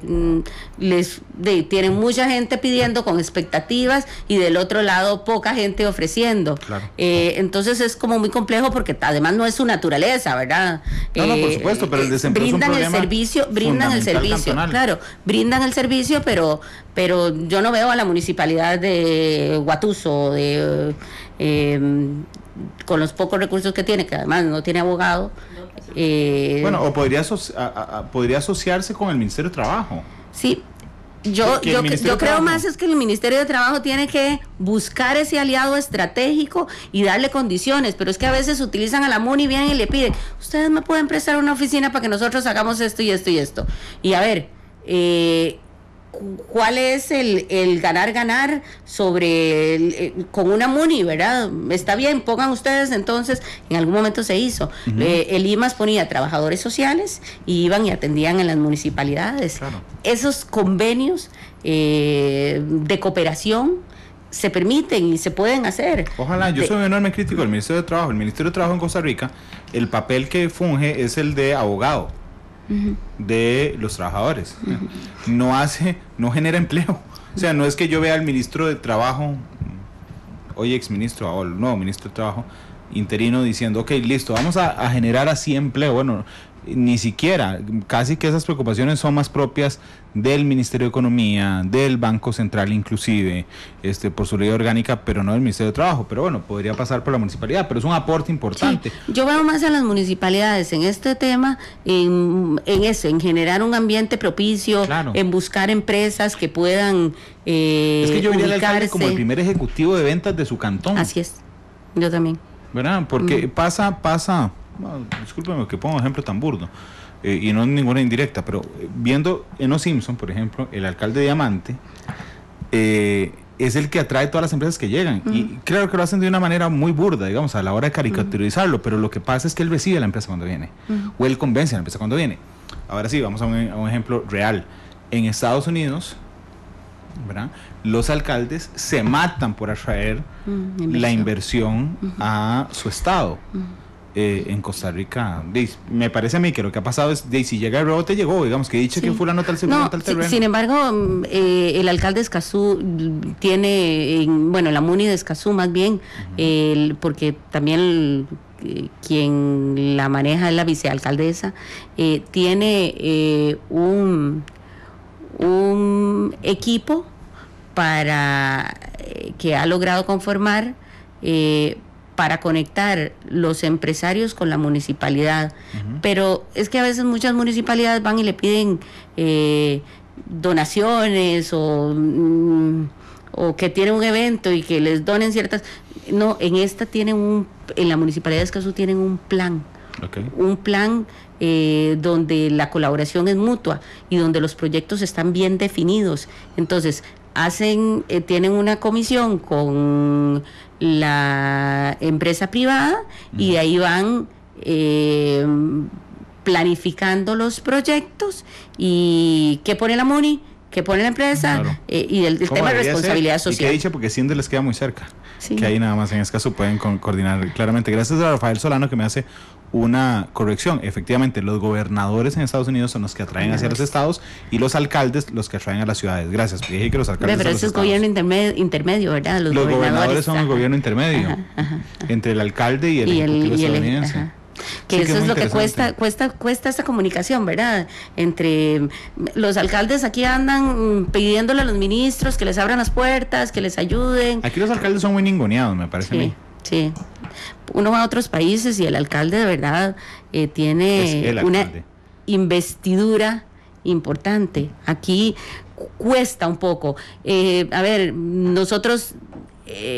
tienen mucha gente pidiendo con expectativas y del otro lado poca gente ofreciendo. Claro. Entonces es como muy complejo porque además no es su naturaleza, ¿verdad? No, por supuesto, pero el desempleo es un problema brindan el servicio, cantonal. Claro, brindan el servicio, pero yo no veo a la municipalidad de Guatuso con los pocos recursos que tiene, que además no tiene abogado. Bueno, o podría asociarse con el Ministerio de Trabajo. Sí. Yo creo más es que el Ministerio de Trabajo tiene que buscar ese aliado estratégico y darle condiciones, pero es que a veces utilizan a la MUNI, vienen y le piden, ustedes me pueden prestar una oficina para que nosotros hagamos esto y esto y esto. Y a ver, ¿cuál es el ganar sobre con una MUNI, verdad? Está bien, pongan ustedes, entonces, en algún momento se hizo. El IMAS ponía trabajadores sociales y iban y atendían en las municipalidades. Claro. Esos convenios de cooperación se permiten y se pueden hacer. Ojalá, yo soy un enorme crítico del Ministerio de Trabajo. El Ministerio de Trabajo en Costa Rica, el papel que funge es el de abogado de los trabajadores. No genera empleo. O sea, no es que yo vea al ministro de Trabajo, hoy exministro, o el nuevo ministro de Trabajo interino, diciendo, ok, listo, vamos a generar así empleo. Bueno, ni siquiera, casi que esas preocupaciones son más propias del Ministerio de Economía, del Banco Central inclusive, por su ley orgánica, pero no del Ministerio de Trabajo. Pero bueno, podría pasar por la municipalidad, pero es un aporte importante. Sí, yo veo más a las municipalidades en este tema, en generar un ambiente propicio, claro, en buscar empresas que puedan es que yo vería al alcalde como el primer ejecutivo de ventas de su cantón. Así es, yo también. ¿Verdad? Porque pasa, bueno, discúlpeme que pongo un ejemplo tan burdo, y no ninguna indirecta, pero viendo en Los Simpson, por ejemplo, el alcalde Diamante es el que atrae todas las empresas que llegan, y claro que lo hacen de una manera muy burda, digamos, a la hora de caricaturizarlo, pero lo que pasa es que él recibe a la empresa cuando viene, o él convence a la empresa cuando viene. Ahora sí, vamos a un ejemplo real. En Estados Unidos, ¿verdad?, los alcaldes se matan por atraer la inversión a su estado. En Costa Rica, me parece a mí que lo que ha pasado es, si llega el rebote, llegó, digamos, que diche que fulano tal segundo tal terreno. Sin embargo, el alcalde de Escazú tiene, la MUNI de Escazú más bien, porque también quien la maneja es la vicealcaldesa, tiene un equipo que ha logrado conformar para conectar los empresarios con la municipalidad. Pero es que a veces muchas municipalidades van y le piden donaciones o que tienen un evento y que les donen ciertas... No, en la municipalidad de Escazú tienen un plan. Okay. Un plan donde la colaboración es mutua y donde los proyectos están bien definidos. Entonces, tienen una comisión con la empresa privada y de ahí van planificando los proyectos y qué pone la MUNI, qué pone la empresa, claro, y el tema de responsabilidad social. Y que dicho porque Cinder les queda muy cerca, sí, que ahí nada más en Escazú pueden coordinar claramente. Gracias a Rafael Solano que me hace una corrección. Efectivamente, los gobernadores en Estados Unidos son los que atraen hacia los estados y los alcaldes los que atraen a las ciudades. Gracias. Dije que los alcaldes. Pero ese es gobierno intermedio, ¿verdad? Los gobernadores son el gobierno intermedio entre el alcalde y el ejecutivo estadounidense. Que sí, eso es lo que cuesta esta comunicación, ¿verdad? Entre los alcaldes aquí andan pidiéndole a los ministros que les abran las puertas, que les ayuden. Aquí los alcaldes son muy ninguneados, me parece a mí. Sí. Uno va a otros países y el alcalde de verdad tiene una investidura importante. Aquí cuesta un poco. A ver, nosotros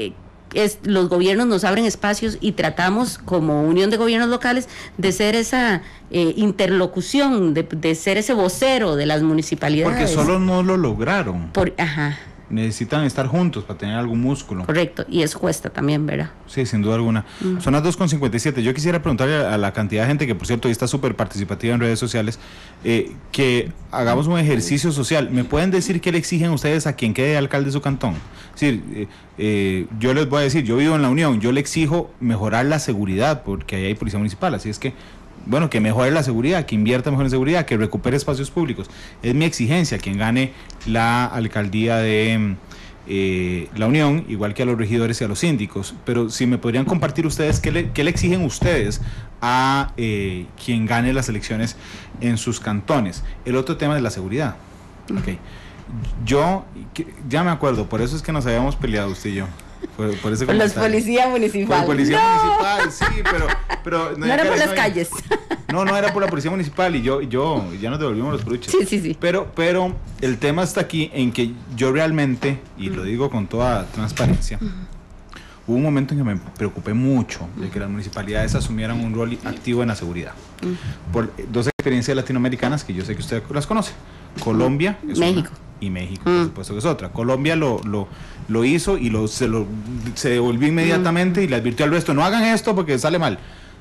los gobiernos nos abren espacios y tratamos como Unión de Gobiernos Locales de ser esa interlocución, de ser ese vocero de las municipalidades. Porque solo no lo lograron. Ajá. Necesitan estar juntos para tener algún músculo. Correcto, y eso cuesta también, ¿verdad? Sí, sin duda alguna. Son las 2:57. Yo quisiera preguntarle a la cantidad de gente que, por cierto, hoy está súper participativa en redes sociales, que hagamos un ejercicio social. ¿Me pueden decir qué le exigen ustedes a quien quede alcalde de su cantón? Es decir, yo les voy a decir, yo vivo en La Unión, yo le exijo mejorar la seguridad, porque ahí hay policía municipal, así es que bueno, que mejore la seguridad, que invierta mejor en seguridad, que recupere espacios públicos. Es mi exigencia quien gane la alcaldía de La Unión, igual que a los regidores y a los síndicos. Pero si me podrían compartir ustedes qué le exigen ustedes a quien gane las elecciones en sus cantones. El otro tema es la seguridad. Okay. Yo ya me acuerdo, por eso es que nos habíamos peleado usted y yo. Por ese los policías municipales. Por el policía municipal, sí, pero no era por las calles. No era por la policía municipal y yo ya nos devolvimos los bruches. Sí. Pero el tema está aquí en que yo realmente, y lo digo con toda transparencia, hubo un momento en que me preocupé mucho de que las municipalidades asumieran un rol activo en la seguridad. Por dos experiencias latinoamericanas que yo sé que usted las conoce. Colombia es México. Y México, por supuesto que es otra. Colombia lo hizo y se devolvió inmediatamente y le advirtió al resto, no hagan esto porque sale mal.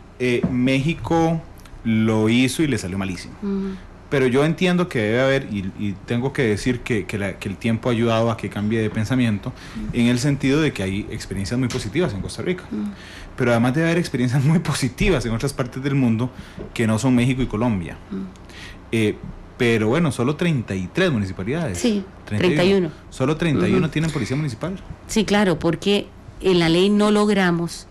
México lo hizo y le salió malísimo. Pero yo entiendo que debe haber, y tengo que decir que el tiempo ha ayudado a que cambie de pensamiento, en el sentido de que hay experiencias muy positivas en Costa Rica. Pero además debe haber experiencias muy positivas en otras partes del mundo que no son México y Colombia. Pero bueno, solo 33 municipalidades. Sí, 31. Solo 31 tienen policía municipal. Sí, claro, porque en la ley no logramos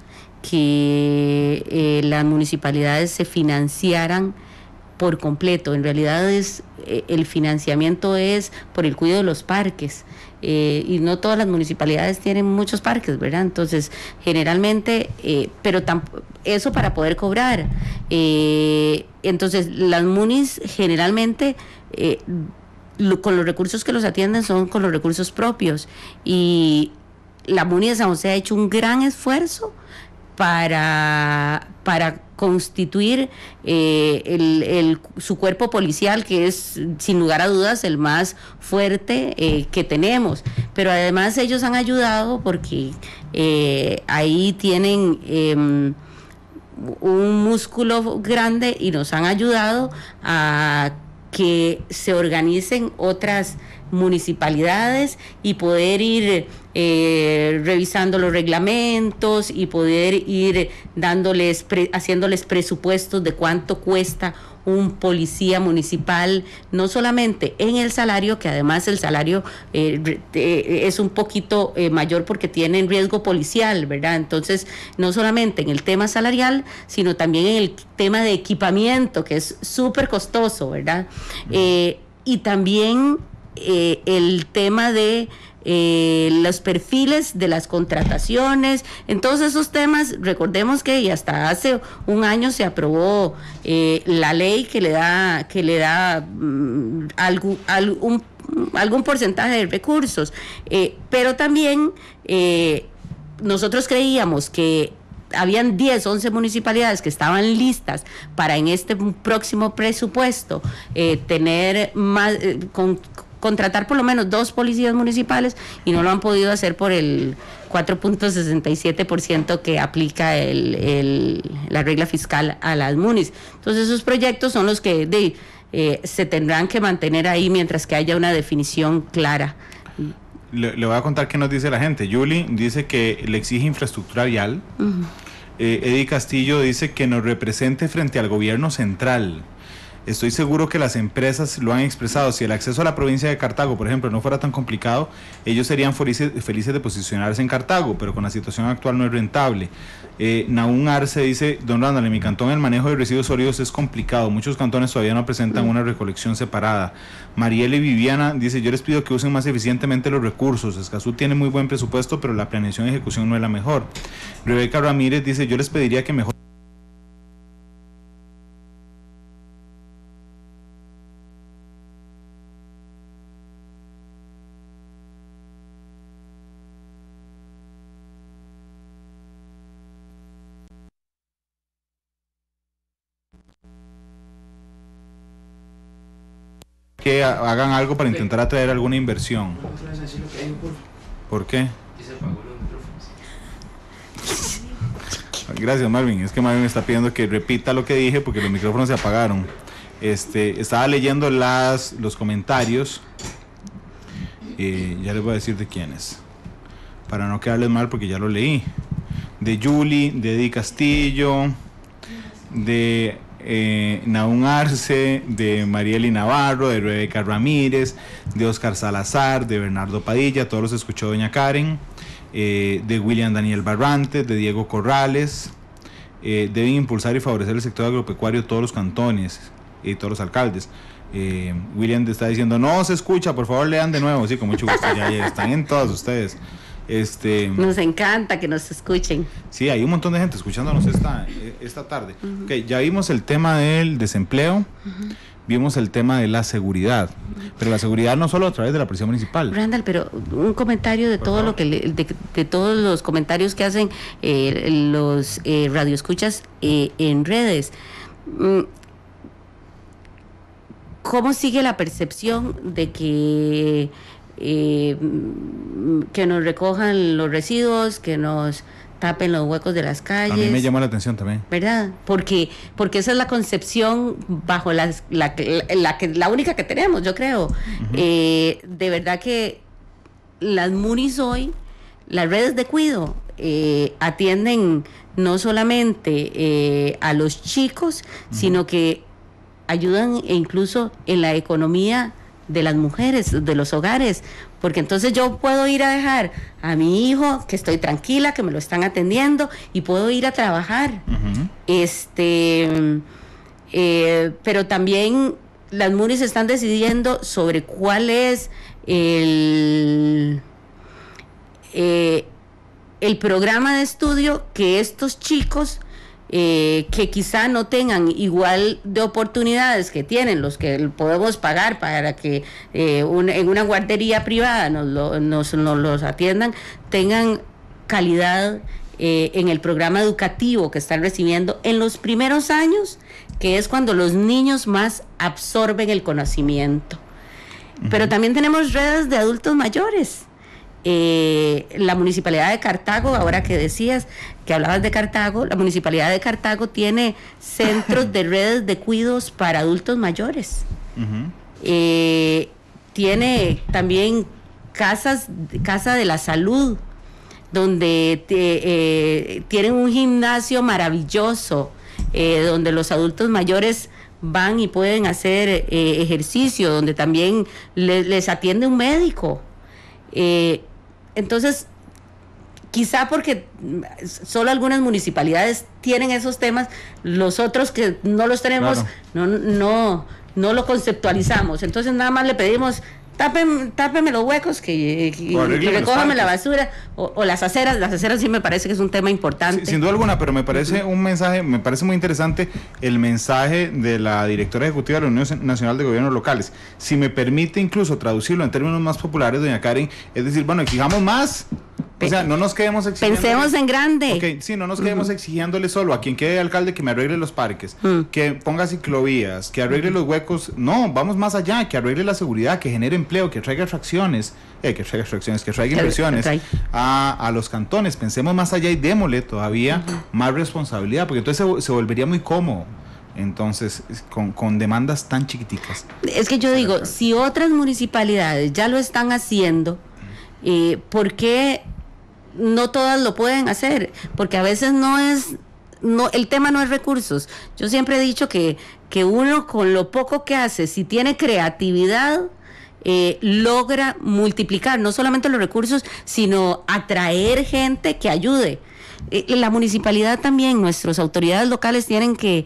que las municipalidades se financiaran por completo. En realidad el financiamiento es por el cuidado de los parques. Y no todas las municipalidades tienen muchos parques, ¿verdad? Entonces, generalmente, pero eso para poder cobrar. Entonces, las munis generalmente, con los recursos que los atienden son con los recursos propios. Y la muni de San José ha hecho un gran esfuerzo para constituir su cuerpo policial, que es sin lugar a dudas el más fuerte que tenemos, pero además ellos han ayudado porque ahí tienen un músculo grande y nos han ayudado a que se organicen otras municipalidades y poder ir revisando los reglamentos y poder ir haciéndoles presupuestos de cuánto cuesta un policía municipal, no solamente en el salario, que además el salario es un poquito mayor porque tienen riesgo policial, ¿verdad? Entonces, no solamente en el tema salarial, sino también en el tema de equipamiento, que es súper costoso, ¿verdad? Y también el tema de los perfiles de las contrataciones. En todos esos temas, recordemos que y hasta hace un año se aprobó la ley que le da algún porcentaje de recursos, pero también nosotros creíamos que habían 10, 11 municipalidades que estaban listas para en este próximo presupuesto tener más, contratar por lo menos 2 policías municipales, y no lo han podido hacer por el 4.67% que aplica la regla fiscal a las munis. Entonces esos proyectos son los que se tendrán que mantener ahí mientras que haya una definición clara. Le voy a contar qué nos dice la gente. Yuli dice que le exige infraestructura vial. Eddie Castillo dice que nos represente frente al gobierno central. Estoy seguro que las empresas lo han expresado. Si el acceso a la provincia de Cartago, por ejemplo, no fuera tan complicado, ellos serían felices de posicionarse en Cartago, pero con la situación actual no es rentable. Nahum Arce dice: don Randall, en mi cantón el manejo de residuos sólidos es complicado. Muchos cantones todavía no presentan una recolección separada. Marielle Viviana dice: yo les pido que usen más eficientemente los recursos. Escazú tiene muy buen presupuesto, pero la planeación y ejecución no es la mejor. Rebeca Ramírez dice: yo les pediría que mejor que hagan algo para intentar atraer alguna inversión. ¿Por qué? Gracias, Marvin. Es que Marvin me está pidiendo que repita lo que dije porque los micrófonos se apagaron. Estaba leyendo los comentarios. Ya les voy a decir de quiénes, para no quedarles mal porque ya lo leí. De Julie, de Eddie Castillo, de Naún Arce, de Marieli Navarro, de Rebeca Ramírez, de Oscar Salazar, de Bernardo Padilla, todos los escuchó doña Karen, de William Daniel Barrantes, de Diego Corrales. Deben impulsar y favorecer el sector agropecuario todos los cantones y todos los alcaldes. William está diciendo, no se escucha, por favor lean de nuevo. Sí, con mucho gusto, ya están en todos ustedes. Nos encanta que nos escuchen. Sí, hay un montón de gente escuchándonos esta tarde. Okay, ya vimos el tema del desempleo, vimos el tema de la seguridad, pero la seguridad no solo a través de la policía municipal. Randall, pero un comentario de todo lo que de todos los comentarios que hacen los radioescuchas en redes. ¿Cómo sigue la percepción de que nos recojan los residuos, que nos tapen los huecos de las calles? A mí me llamó la atención también, ¿verdad? Porque esa es la concepción bajo la única que tenemos, yo creo. De verdad que las munis hoy, las redes de cuido, atienden no solamente a los chicos, sino que ayudan incluso en la economía de las mujeres, de los hogares, porque entonces yo puedo ir a dejar a mi hijo, que estoy tranquila, que me lo están atendiendo, y puedo ir a trabajar. Pero también las munis están decidiendo sobre cuál es el programa de estudio que estos chicos que quizá no tengan igual de oportunidades que tienen los que podemos pagar para que en una guardería privada nos los atiendan, tengan calidad en el programa educativo que están recibiendo en los primeros años, que es cuando los niños más absorben el conocimiento. Pero también tenemos redes de adultos mayores. La Municipalidad de Cartago, ahora que decías que hablabas de Cartago, la Municipalidad de Cartago tiene centros de redes de cuidos para adultos mayores. Tiene también casa de la salud, donde tienen un gimnasio maravilloso, donde los adultos mayores van y pueden hacer ejercicio, donde también les atiende un médico. Entonces, quizá porque solo algunas municipalidades tienen esos temas, los otros que no los tenemos, claro, no lo conceptualizamos. Entonces nada más le pedimos, tápeme los huecos, que recójame la basura, o las aceras sí me parece que es un tema importante. Sin duda alguna, pero me parece un mensaje, me parece muy interesante el mensaje de la directora ejecutiva de la Unión Nacional de Gobiernos Locales. Si me permite incluso traducirlo en términos más populares, doña Karen, es decir, bueno, exijamos más. O sea, no nos quedemos exigiendo. Pensemos en grande. Okay, sí, no nos quedemos exigiéndole solo a quien quede alcalde que me arregle los parques, que ponga ciclovías, que arregle los huecos. No, vamos más allá, que arregle la seguridad, que genere empleo, que traiga fracciones, que traiga inversiones a los cantones. Pensemos más allá y démosle todavía más responsabilidad, porque entonces se volvería muy cómodo. Entonces, con demandas tan chiquiticas. Es que yo digo, si otras municipalidades ya lo están haciendo, ¿por qué no todas lo pueden hacer? Porque a veces el tema no es recursos. Yo siempre he dicho que uno con lo poco que hace, si tiene creatividad, logra multiplicar no solamente los recursos, sino atraer gente que ayude. La municipalidad también, nuestras autoridades locales tienen que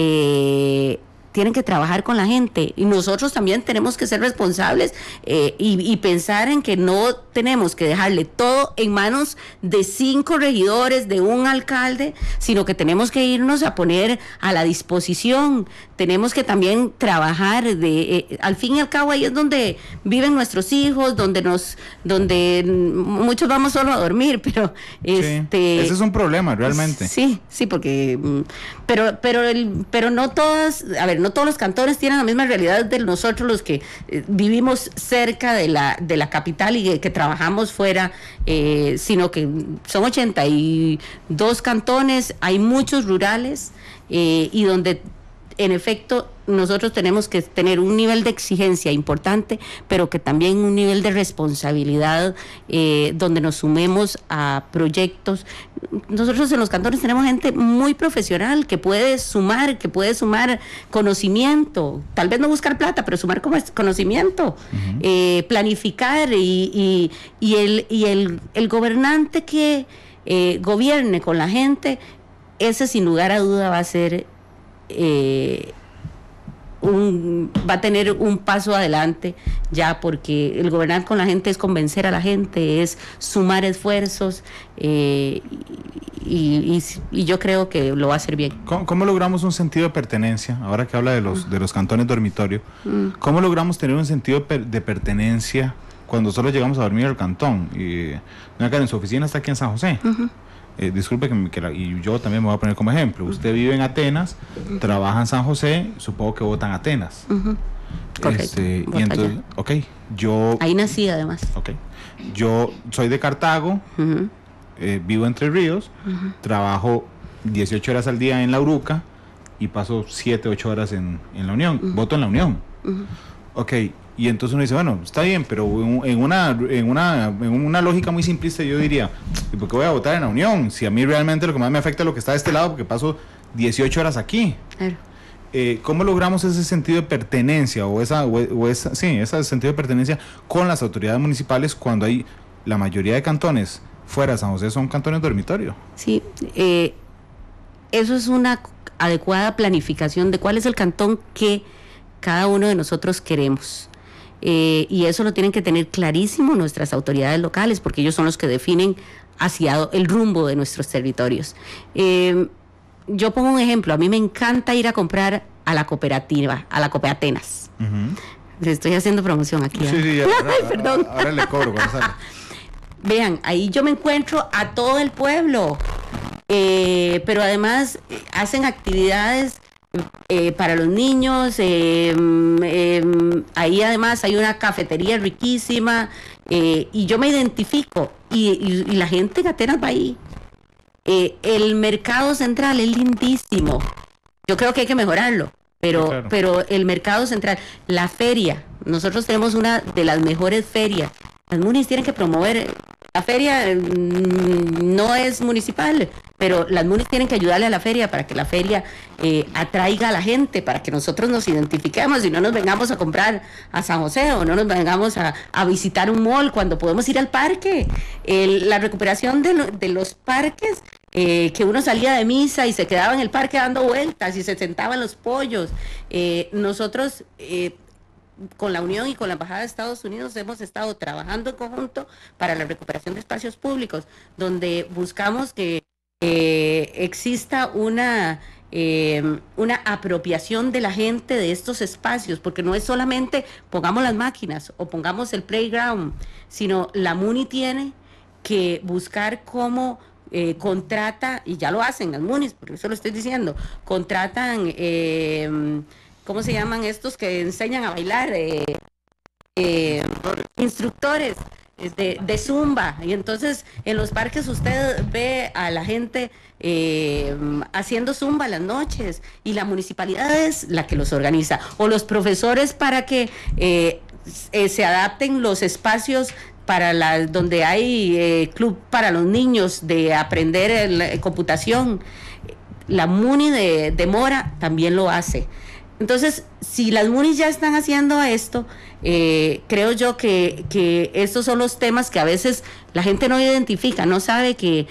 trabajar con la gente, y nosotros también tenemos que ser responsables y pensar en que no tenemos que dejarle todo en manos de 5 regidores, de un alcalde, sino que tenemos que irnos a poner a la disposición. Tenemos que también trabajar al fin y al cabo ahí es donde viven nuestros hijos, donde muchos vamos solo a dormir, pero ese es un problema realmente. Sí, porque pero no todas, a ver, no todos los cantones tienen la misma realidad de nosotros los que vivimos cerca de la capital y que trabajamos fuera, sino que son 82 cantones, hay muchos rurales y donde en efecto nosotros tenemos que tener un nivel de exigencia importante, pero que también un nivel de responsabilidad donde nos sumemos a proyectos. Nosotros en los cantones tenemos gente muy profesional que puede sumar conocimiento, tal vez no buscar plata, pero sumar conocimiento, planificar y el gobernante que gobierne con la gente, ese sin lugar a duda va a ser va a tener un paso adelante ya, porque el gobernar con la gente es convencer a la gente, es sumar esfuerzos y yo creo que lo va a hacer bien. ¿Cómo logramos un sentido de pertenencia? Ahora que habla de los cantones dormitorio, ¿cómo logramos tener un sentido de pertenencia cuando solo llegamos a dormir al cantón? En su oficina está aquí en San José. Disculpe y yo también me voy a poner como ejemplo. Usted vive en Atenas, trabaja en San José, supongo que vota en Atenas. Correcto. Y entonces, yo ahí nací además. Yo soy de Cartago, vivo en Tres Ríos, trabajo 18 horas al día en La Uruca y paso 7, 8 horas en La Unión, voto en La Unión. Y entonces uno dice, bueno, está bien, pero en una lógica muy simplista yo diría, ¿y por qué voy a votar en La Unión? Si a mí realmente lo que más me afecta es lo que está de este lado, porque paso 18 horas aquí. Claro. ¿Cómo logramos ese sentido de pertenencia ese sentido de pertenencia con las autoridades municipales cuando hay la mayoría de cantones fuera de San José son cantones dormitorio? Sí, eso es una adecuada planificación de cuál es el cantón que cada uno de nosotros queremos. Y eso lo tienen que tener clarísimo nuestras autoridades locales, porque ellos son los que definen hacia el rumbo de nuestros territorios. Yo pongo un ejemplo, a mí me encanta ir a comprar a la cooperativa, a la Copeatenas. Estoy haciendo promoción aquí. Sí, perdón. Ahora le cobro cuando sale. Vean, ahí yo me encuentro a todo el pueblo, pero además hacen actividades para los niños, ahí además hay una cafetería riquísima, y yo me identifico, y la gente en Atenas va ahí. El mercado central es lindísimo, yo creo que hay que mejorarlo, pero, claro. Pero el mercado central, la feria, nosotros tenemos una de las mejores ferias. Las munis tienen que promover. La feria no es municipal, pero las munis tienen que ayudarle a la feria para que la feria atraiga a la gente, para que nosotros nos identifiquemos y no nos vengamos a comprar a San José o no nos vengamos a visitar un mall cuando podemos ir al parque. La recuperación de los parques, que uno salía de misa y se quedaba en el parque dando vueltas y se sentaban los pollos. Nosotros con la Unión y con la Embajada de Estados Unidos hemos estado trabajando en conjunto para la recuperación de espacios públicos, donde buscamos que exista una apropiación de la gente de estos espacios, porque no es solamente pongamos las máquinas o pongamos el playground, sino la MUNI tiene que buscar cómo contrata, y ya lo hacen las MUNIs, porque eso lo estoy diciendo, contratan ¿cómo se llaman estos que enseñan a bailar? Instructores de Zumba. Y entonces en los parques usted ve a la gente haciendo Zumba las noches, y la municipalidad es la que los organiza, o los profesores para que se adapten los espacios para donde hay club para los niños de aprender computación. La MUNI de Mora también lo hace. Entonces, si las MUNIs ya están haciendo esto, creo yo que estos son los temas que a veces la gente no identifica, no sabe que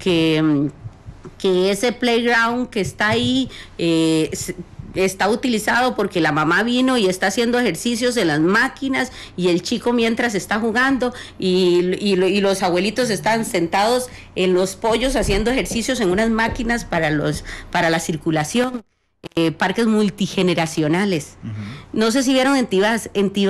ese playground que está ahí está utilizado porque la mamá vino y está haciendo ejercicios en las máquinas, y el chico mientras está jugando, y los abuelitos están sentados en los pollos haciendo ejercicios en unas máquinas para la circulación. Parques multigeneracionales. No sé si vieron en Tibás,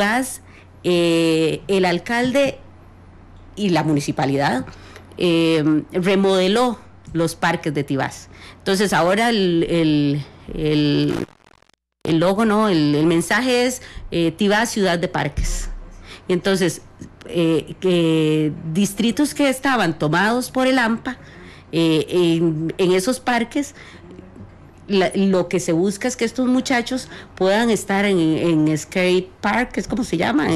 el alcalde y la municipalidad remodeló los parques de Tibás. Entonces ahora el el logo no, el mensaje es Tibás, ciudad de parques. Y entonces, distritos que estaban tomados por el AMPA, en esos parques, lo que se busca es que estos muchachos puedan estar en skate park, es como se llama,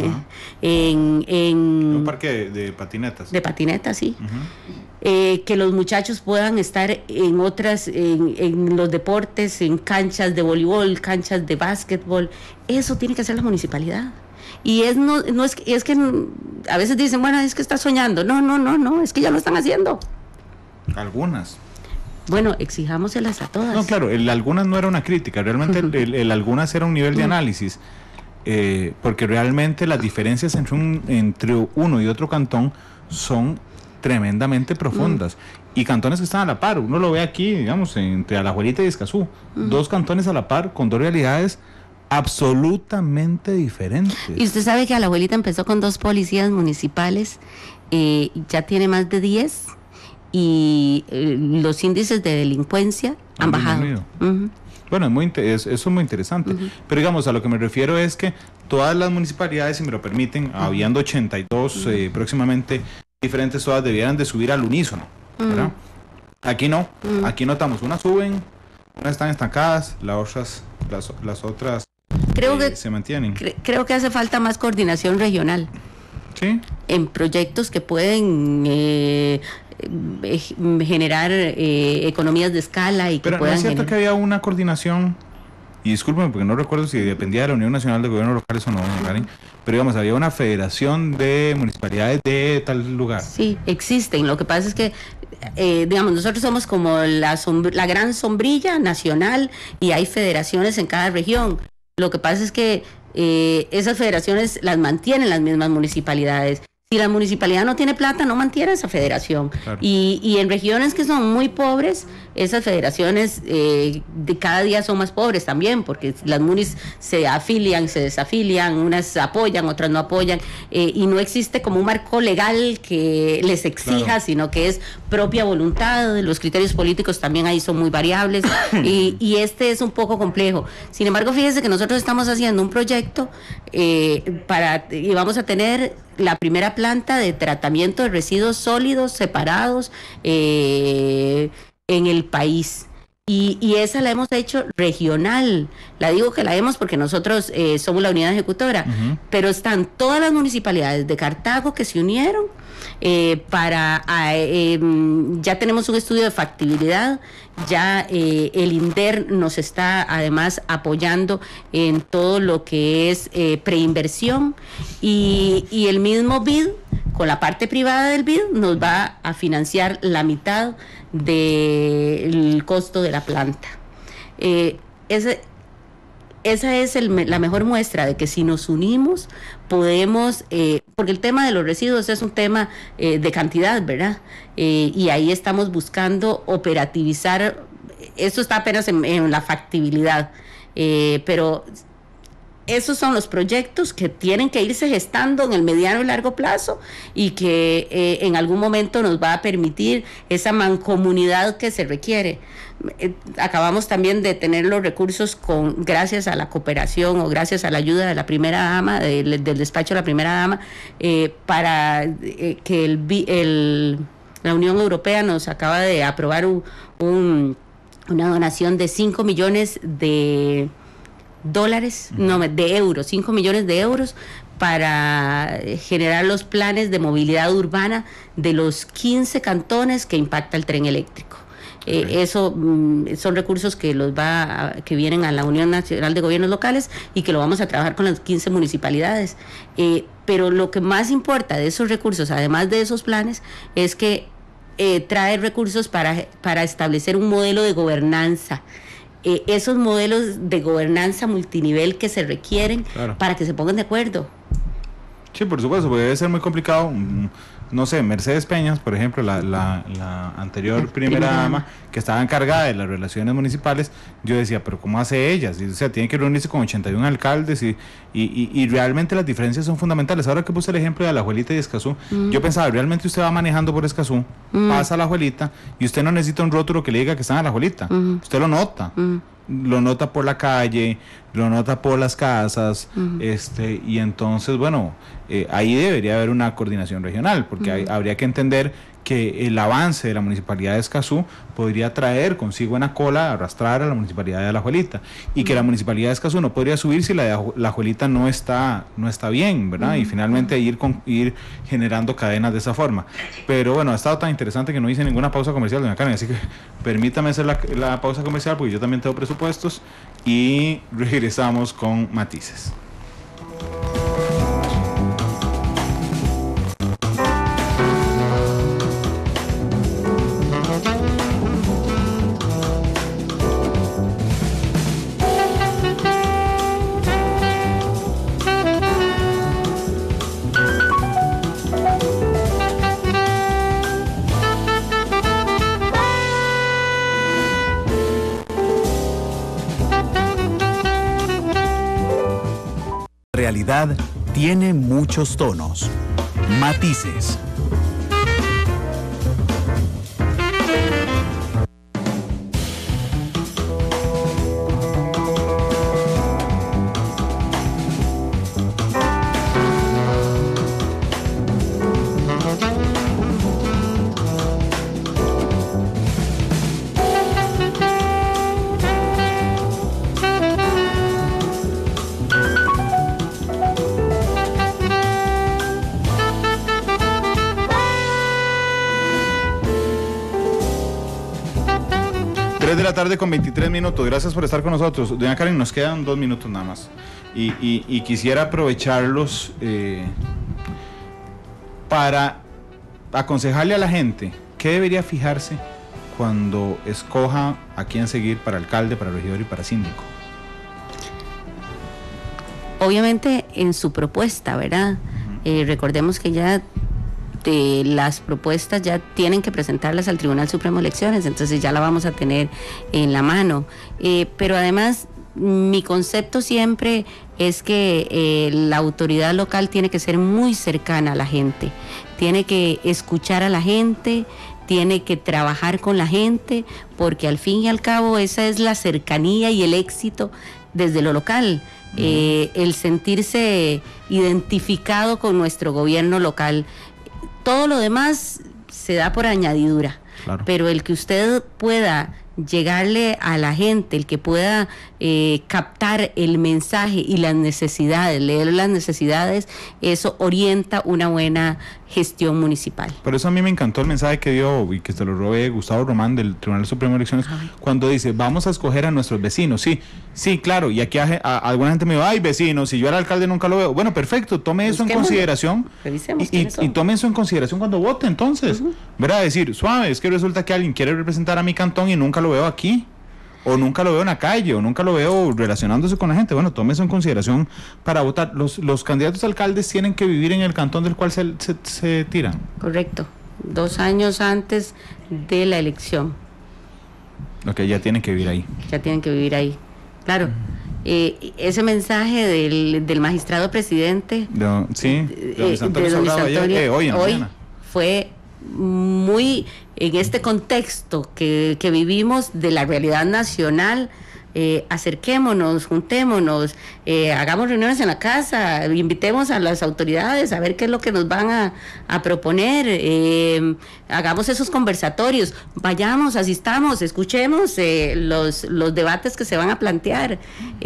un parque de patinetas. De patinetas, sí. Que los muchachos puedan estar en los deportes, en canchas de voleibol, canchas de básquetbol. Eso tiene que hacer la municipalidad. Y es que a veces dicen, bueno, es que está soñando. No, es que ya lo están haciendo. Algunas. Bueno, exijámoselas a todas. No, claro, el algunas no era una crítica, realmente el algunas era un nivel de análisis, porque realmente las diferencias entre uno y otro cantón son tremendamente profundas. Y cantones que están a la par, uno lo ve aquí, digamos, entre Alajuelita y Escazú, dos cantones a la par con dos realidades absolutamente diferentes. Y usted sabe que Alajuelita empezó con 2 policías municipales, ya tiene más de 10, y los índices de delincuencia han bajado. Bueno, eso es muy interesante. Pero digamos, a lo que me refiero es que todas las municipalidades, si me lo permiten, habiendo 82 próximamente diferentes, todas debieran de subir al unísono, ¿verdad? Aquí no, aquí notamos, unas suben, unas están estancadas, las otras se mantienen. Creo que hace falta más coordinación regional. Sí. En proyectos que pueden generar economías de escala y que pero puedan. ¿No es cierto que había una coordinación? Y discúlpeme porque no recuerdo si dependía de la Unión Nacional de Gobiernos Locales o no, Karen, pero digamos, había una federación de municipalidades de tal lugar. Sí, existen. Lo que pasa es que, digamos, nosotros somos como la gran sombrilla nacional y hay federaciones en cada región. Lo que pasa es que esas federaciones las mantienen las mismas municipalidades. Si la municipalidad no tiene plata, no mantiene esa federación. Claro. Y en regiones que son muy pobres, esas federaciones de cada día son más pobres también, porque las munis se afilian, se desafilian, unas apoyan, otras no apoyan, y no existe como un marco legal que les exija, claro, sino que es propia voluntad. Los criterios políticos también ahí son muy variables, y este es un poco complejo. Sin embargo, fíjese que nosotros estamos haciendo un proyecto y vamos a tener la primera planta de tratamiento de residuos sólidos separados en el país. Y esa la hemos hecho regional. La digo que la hemos porque nosotros somos la unidad ejecutora, pero están todas las municipalidades de Cartago que se unieron ya tenemos un estudio de factibilidad, ya el INDER nos está además apoyando en todo lo que es preinversión y el mismo BID, con la parte privada del BID, nos va a financiar la mitad del costo de la planta. Esa es la mejor muestra de que si nos unimos podemos, porque el tema de los residuos es un tema de cantidad, ¿verdad? Y ahí estamos buscando operativizar, esto está apenas en la factibilidad, pero esos son los proyectos que tienen que irse gestando en el mediano y largo plazo y que en algún momento nos va a permitir esa mancomunidad que se requiere. Acabamos también de tener los recursos gracias a la cooperación o gracias a la ayuda de la primera dama, del despacho de la primera dama, para que la Unión Europea nos acaba de aprobar una donación de 5 millones de euros, 5 millones de euros para generar los planes de movilidad urbana de los 15 cantones que impacta el tren eléctrico. Eso son recursos que que vienen a la Unión Nacional de Gobiernos Locales y que lo vamos a trabajar con las 15 municipalidades. Pero lo que más importa de esos recursos, además de esos planes, es que trae recursos para establecer un modelo de gobernanza. Esos modelos de gobernanza multinivel que se requieren, claro, para que se pongan de acuerdo. Sí, por supuesto, porque debe ser muy complicado. No sé, Mercedes Peñas, por ejemplo, la anterior primera dama, que estaba encargada de las relaciones municipales, yo decía, pero ¿cómo hace ella? O sea, tiene que reunirse con 81 alcaldes y realmente las diferencias son fundamentales. Ahora que puse el ejemplo de Alajuelita y Escazú, yo pensaba, realmente usted va manejando por Escazú, pasa a Alajuelita y usted no necesita un rótulo que le diga que está en Alajuelita, usted lo nota. lo nota por la calle, lo nota por las casas, y entonces, bueno, ahí debería haber una coordinación regional, porque habría que entender que el avance de la Municipalidad de Escazú podría traer consigo en la cola, arrastrar a la Municipalidad de Alajuelita, y que la Municipalidad de Escazú no podría subir si la de Alajuelita no está bien, ¿verdad? Y finalmente ir generando cadenas de esa forma. Pero bueno, ha estado tan interesante que no hice ninguna pausa comercial, doña Karen, así que permítame hacer la pausa comercial porque yo también tengo presupuestos y regresamos con matices. La realidad tiene muchos tonos, matices. Tarde con 23 minutos, gracias por estar con nosotros. Doña Karen, nos quedan 2 minutos nada más y quisiera aprovecharlos para aconsejarle a la gente qué debería fijarse cuando escoja a quién seguir para alcalde, para regidor y para síndico. Obviamente en su propuesta, ¿verdad? Recordemos que ya las propuestas ya tienen que presentarlas al Tribunal Supremo de Elecciones, entonces ya la vamos a tener en la mano. Pero además, mi concepto siempre es que la autoridad local tiene que ser muy cercana a la gente, tiene que escuchar a la gente, tiene que trabajar con la gente, porque al fin y al cabo esa es la cercanía y el éxito desde lo local. El sentirse identificado con nuestro gobierno local. Todo lo demás se da por añadidura, claro. Pero el que usted pueda llegarle a la gente, el que pueda captar el mensaje y las necesidades, leer las necesidades, eso orienta una buena gestión municipal. Por eso a mí me encantó el mensaje que dio y que se lo robé Gustavo Román del Tribunal Supremo de Elecciones. Ay. Cuando dice, vamos a escoger a nuestros vecinos. Sí, claro, y aquí alguna gente me dice, ay, vecinos, si yo era alcalde nunca lo veo. Bueno, perfecto, tome eso en consideración y tome eso en consideración cuando vote entonces, ¿verdad? Decir, suave, es que resulta que alguien quiere representar a mi cantón y nunca lo veo aquí, o nunca lo veo en la calle, o nunca lo veo relacionándose con la gente. Bueno, tome eso en consideración para votar. Los candidatos a alcaldes tienen que vivir en el cantón del cual se tiran. Correcto, 2 años antes de la elección. Ok, ya tienen que vivir ahí. Ya tienen que vivir ahí, claro. Ese mensaje del magistrado presidente de don Antonio hoy fue muy en este contexto que vivimos de la realidad nacional. Acerquémonos, juntémonos, hagamos reuniones en la casa, invitemos a las autoridades a ver qué es lo que nos van a proponer, hagamos esos conversatorios, vayamos, asistamos, escuchemos los debates que se van a plantear,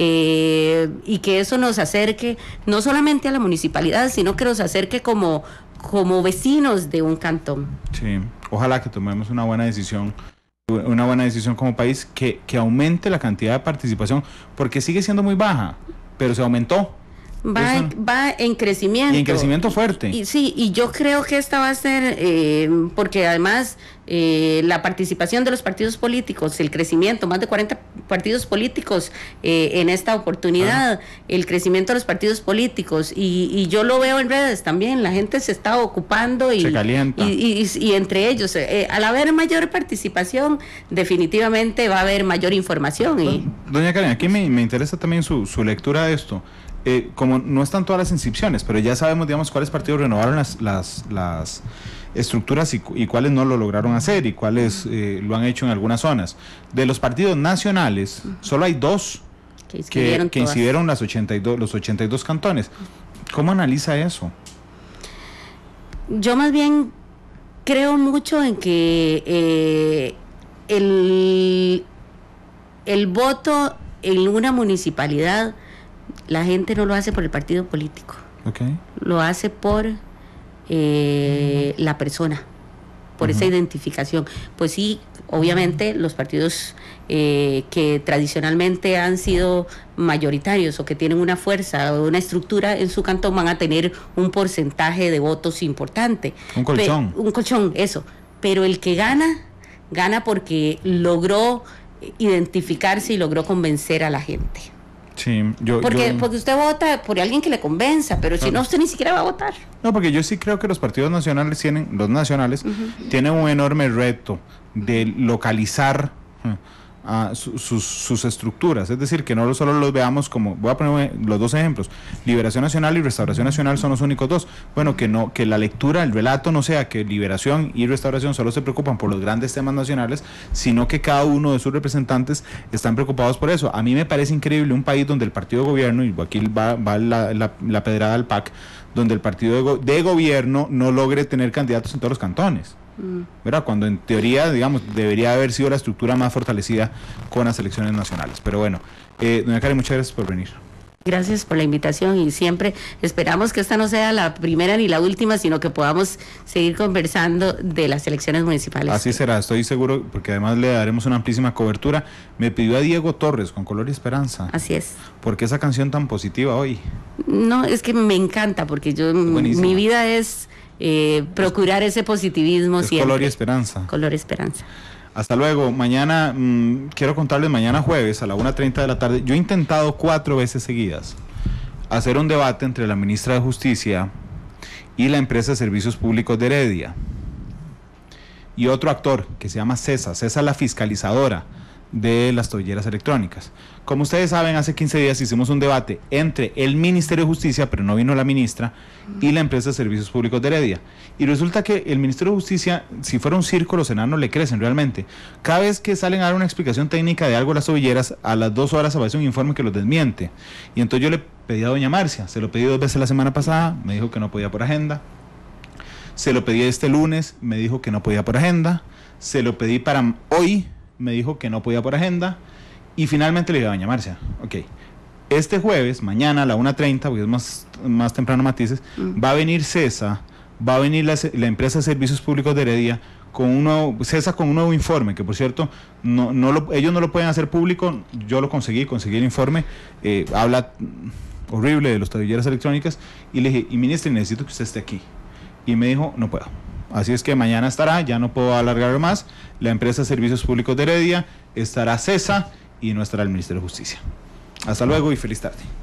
y que eso nos acerque no solamente a la municipalidad, sino que nos acerque como vecinos de un cantón. Sí, ojalá que tomemos una buena decisión como país, que aumente la cantidad de participación, porque sigue siendo muy baja, pero se aumentó. Va en crecimiento. Y en crecimiento fuerte. Y yo creo que esta va a ser, porque además la participación de los partidos políticos, el crecimiento, más de 40 partidos políticos en esta oportunidad, el crecimiento de los partidos políticos, y yo lo veo en redes también, la gente se está ocupando y se calienta. Y entre ellos, al haber mayor participación, definitivamente va a haber mayor información. Doña Karen, aquí me interesa también su lectura de esto. como no están todas las inscripciones, pero ya sabemos, digamos, cuáles partidos renovaron las estructuras y cuáles no lo lograron hacer y cuáles lo han hecho en algunas zonas. De los partidos nacionales, solo hay 2 que inscribieron los 82 cantones. ¿Cómo analiza eso? Yo más bien creo mucho en que el voto en una municipalidad, la gente no lo hace por el partido político. Okay. Lo hace por la persona, por esa identificación. Pues sí, obviamente los partidos que tradicionalmente han sido mayoritarios o que tienen una fuerza o una estructura en su cantón van a tener un porcentaje de votos importante. Un colchón. Un colchón, eso. Pero el que gana porque logró identificarse y logró convencer a la gente. Sí, porque usted vota por alguien que le convenza, pero si no, usted ni siquiera va a votar. No, porque yo sí creo que los partidos nacionales tienen un enorme reto de localizar sus estructuras, es decir, que no solo los veamos como, voy a poner los 2 ejemplos, Liberación Nacional y Restauración Nacional son los únicos 2, bueno, que la lectura, el relato no sea que Liberación y Restauración solo se preocupan por los grandes temas nacionales, sino que cada uno de sus representantes están preocupados por eso. A mí me parece increíble un país donde el partido de gobierno, y aquí va la pedrada al PAC, donde el partido de gobierno no logre tener candidatos en todos los cantones. ¿Verdad? Cuando en teoría, digamos, debería haber sido la estructura más fortalecida con las elecciones nacionales. Pero bueno, doña Karen, muchas gracias por venir. Gracias por la invitación y siempre esperamos que esta no sea la primera ni la última, sino que podamos seguir conversando de las elecciones municipales. Así será, estoy seguro, porque además le daremos una amplísima cobertura. Me pidió a Diego Torres con Color y Esperanza. Así es. ¿Por qué esa canción tan positiva hoy? No, es que me encanta, porque mi vida es procurar ese positivismo es siempre. Color y Esperanza. Color y Esperanza. Hasta luego. Mañana, quiero contarles, mañana jueves a la 1:30 de la tarde, yo he intentado 4 veces seguidas hacer un debate entre la ministra de Justicia y la empresa de Servicios Públicos de Heredia y otro actor que se llama CESA, la fiscalizadora de las tobilleras electrónicas. Como ustedes saben, hace 15 días hicimos un debate entre el Ministerio de Justicia, pero no vino la ministra, y la empresa de Servicios Públicos de Heredia. Y resulta que el Ministerio de Justicia, si fuera un circo, los enanos le crecen realmente. Cada vez que salen a dar una explicación técnica de algo a las tobilleras, a las 2 horas aparece un informe que los desmiente. Y entonces yo le pedí a doña Marcia, se lo pedí 2 veces la semana pasada, me dijo que no podía por agenda. Se lo pedí este lunes, me dijo que no podía por agenda. Se lo pedí para hoy, me dijo que no podía por agenda. Y finalmente le dije a doña Marcia, ok, este jueves, mañana a la 1:30, porque es más temprano Matices, va a venir CESA, va a venir la empresa de Servicios Públicos de Heredia con un nuevo informe, que por cierto, ellos no lo pueden hacer público, yo lo conseguí el informe, habla horrible de los tobilleras electrónicas, y le dije, y ministra, necesito que usted esté aquí. Y me dijo, no puedo. Así es que mañana estará, ya no puedo alargar más, la empresa de Servicios Públicos de Heredia, estará CESA y no estará el Ministerio de Justicia. Hasta luego y feliz tarde.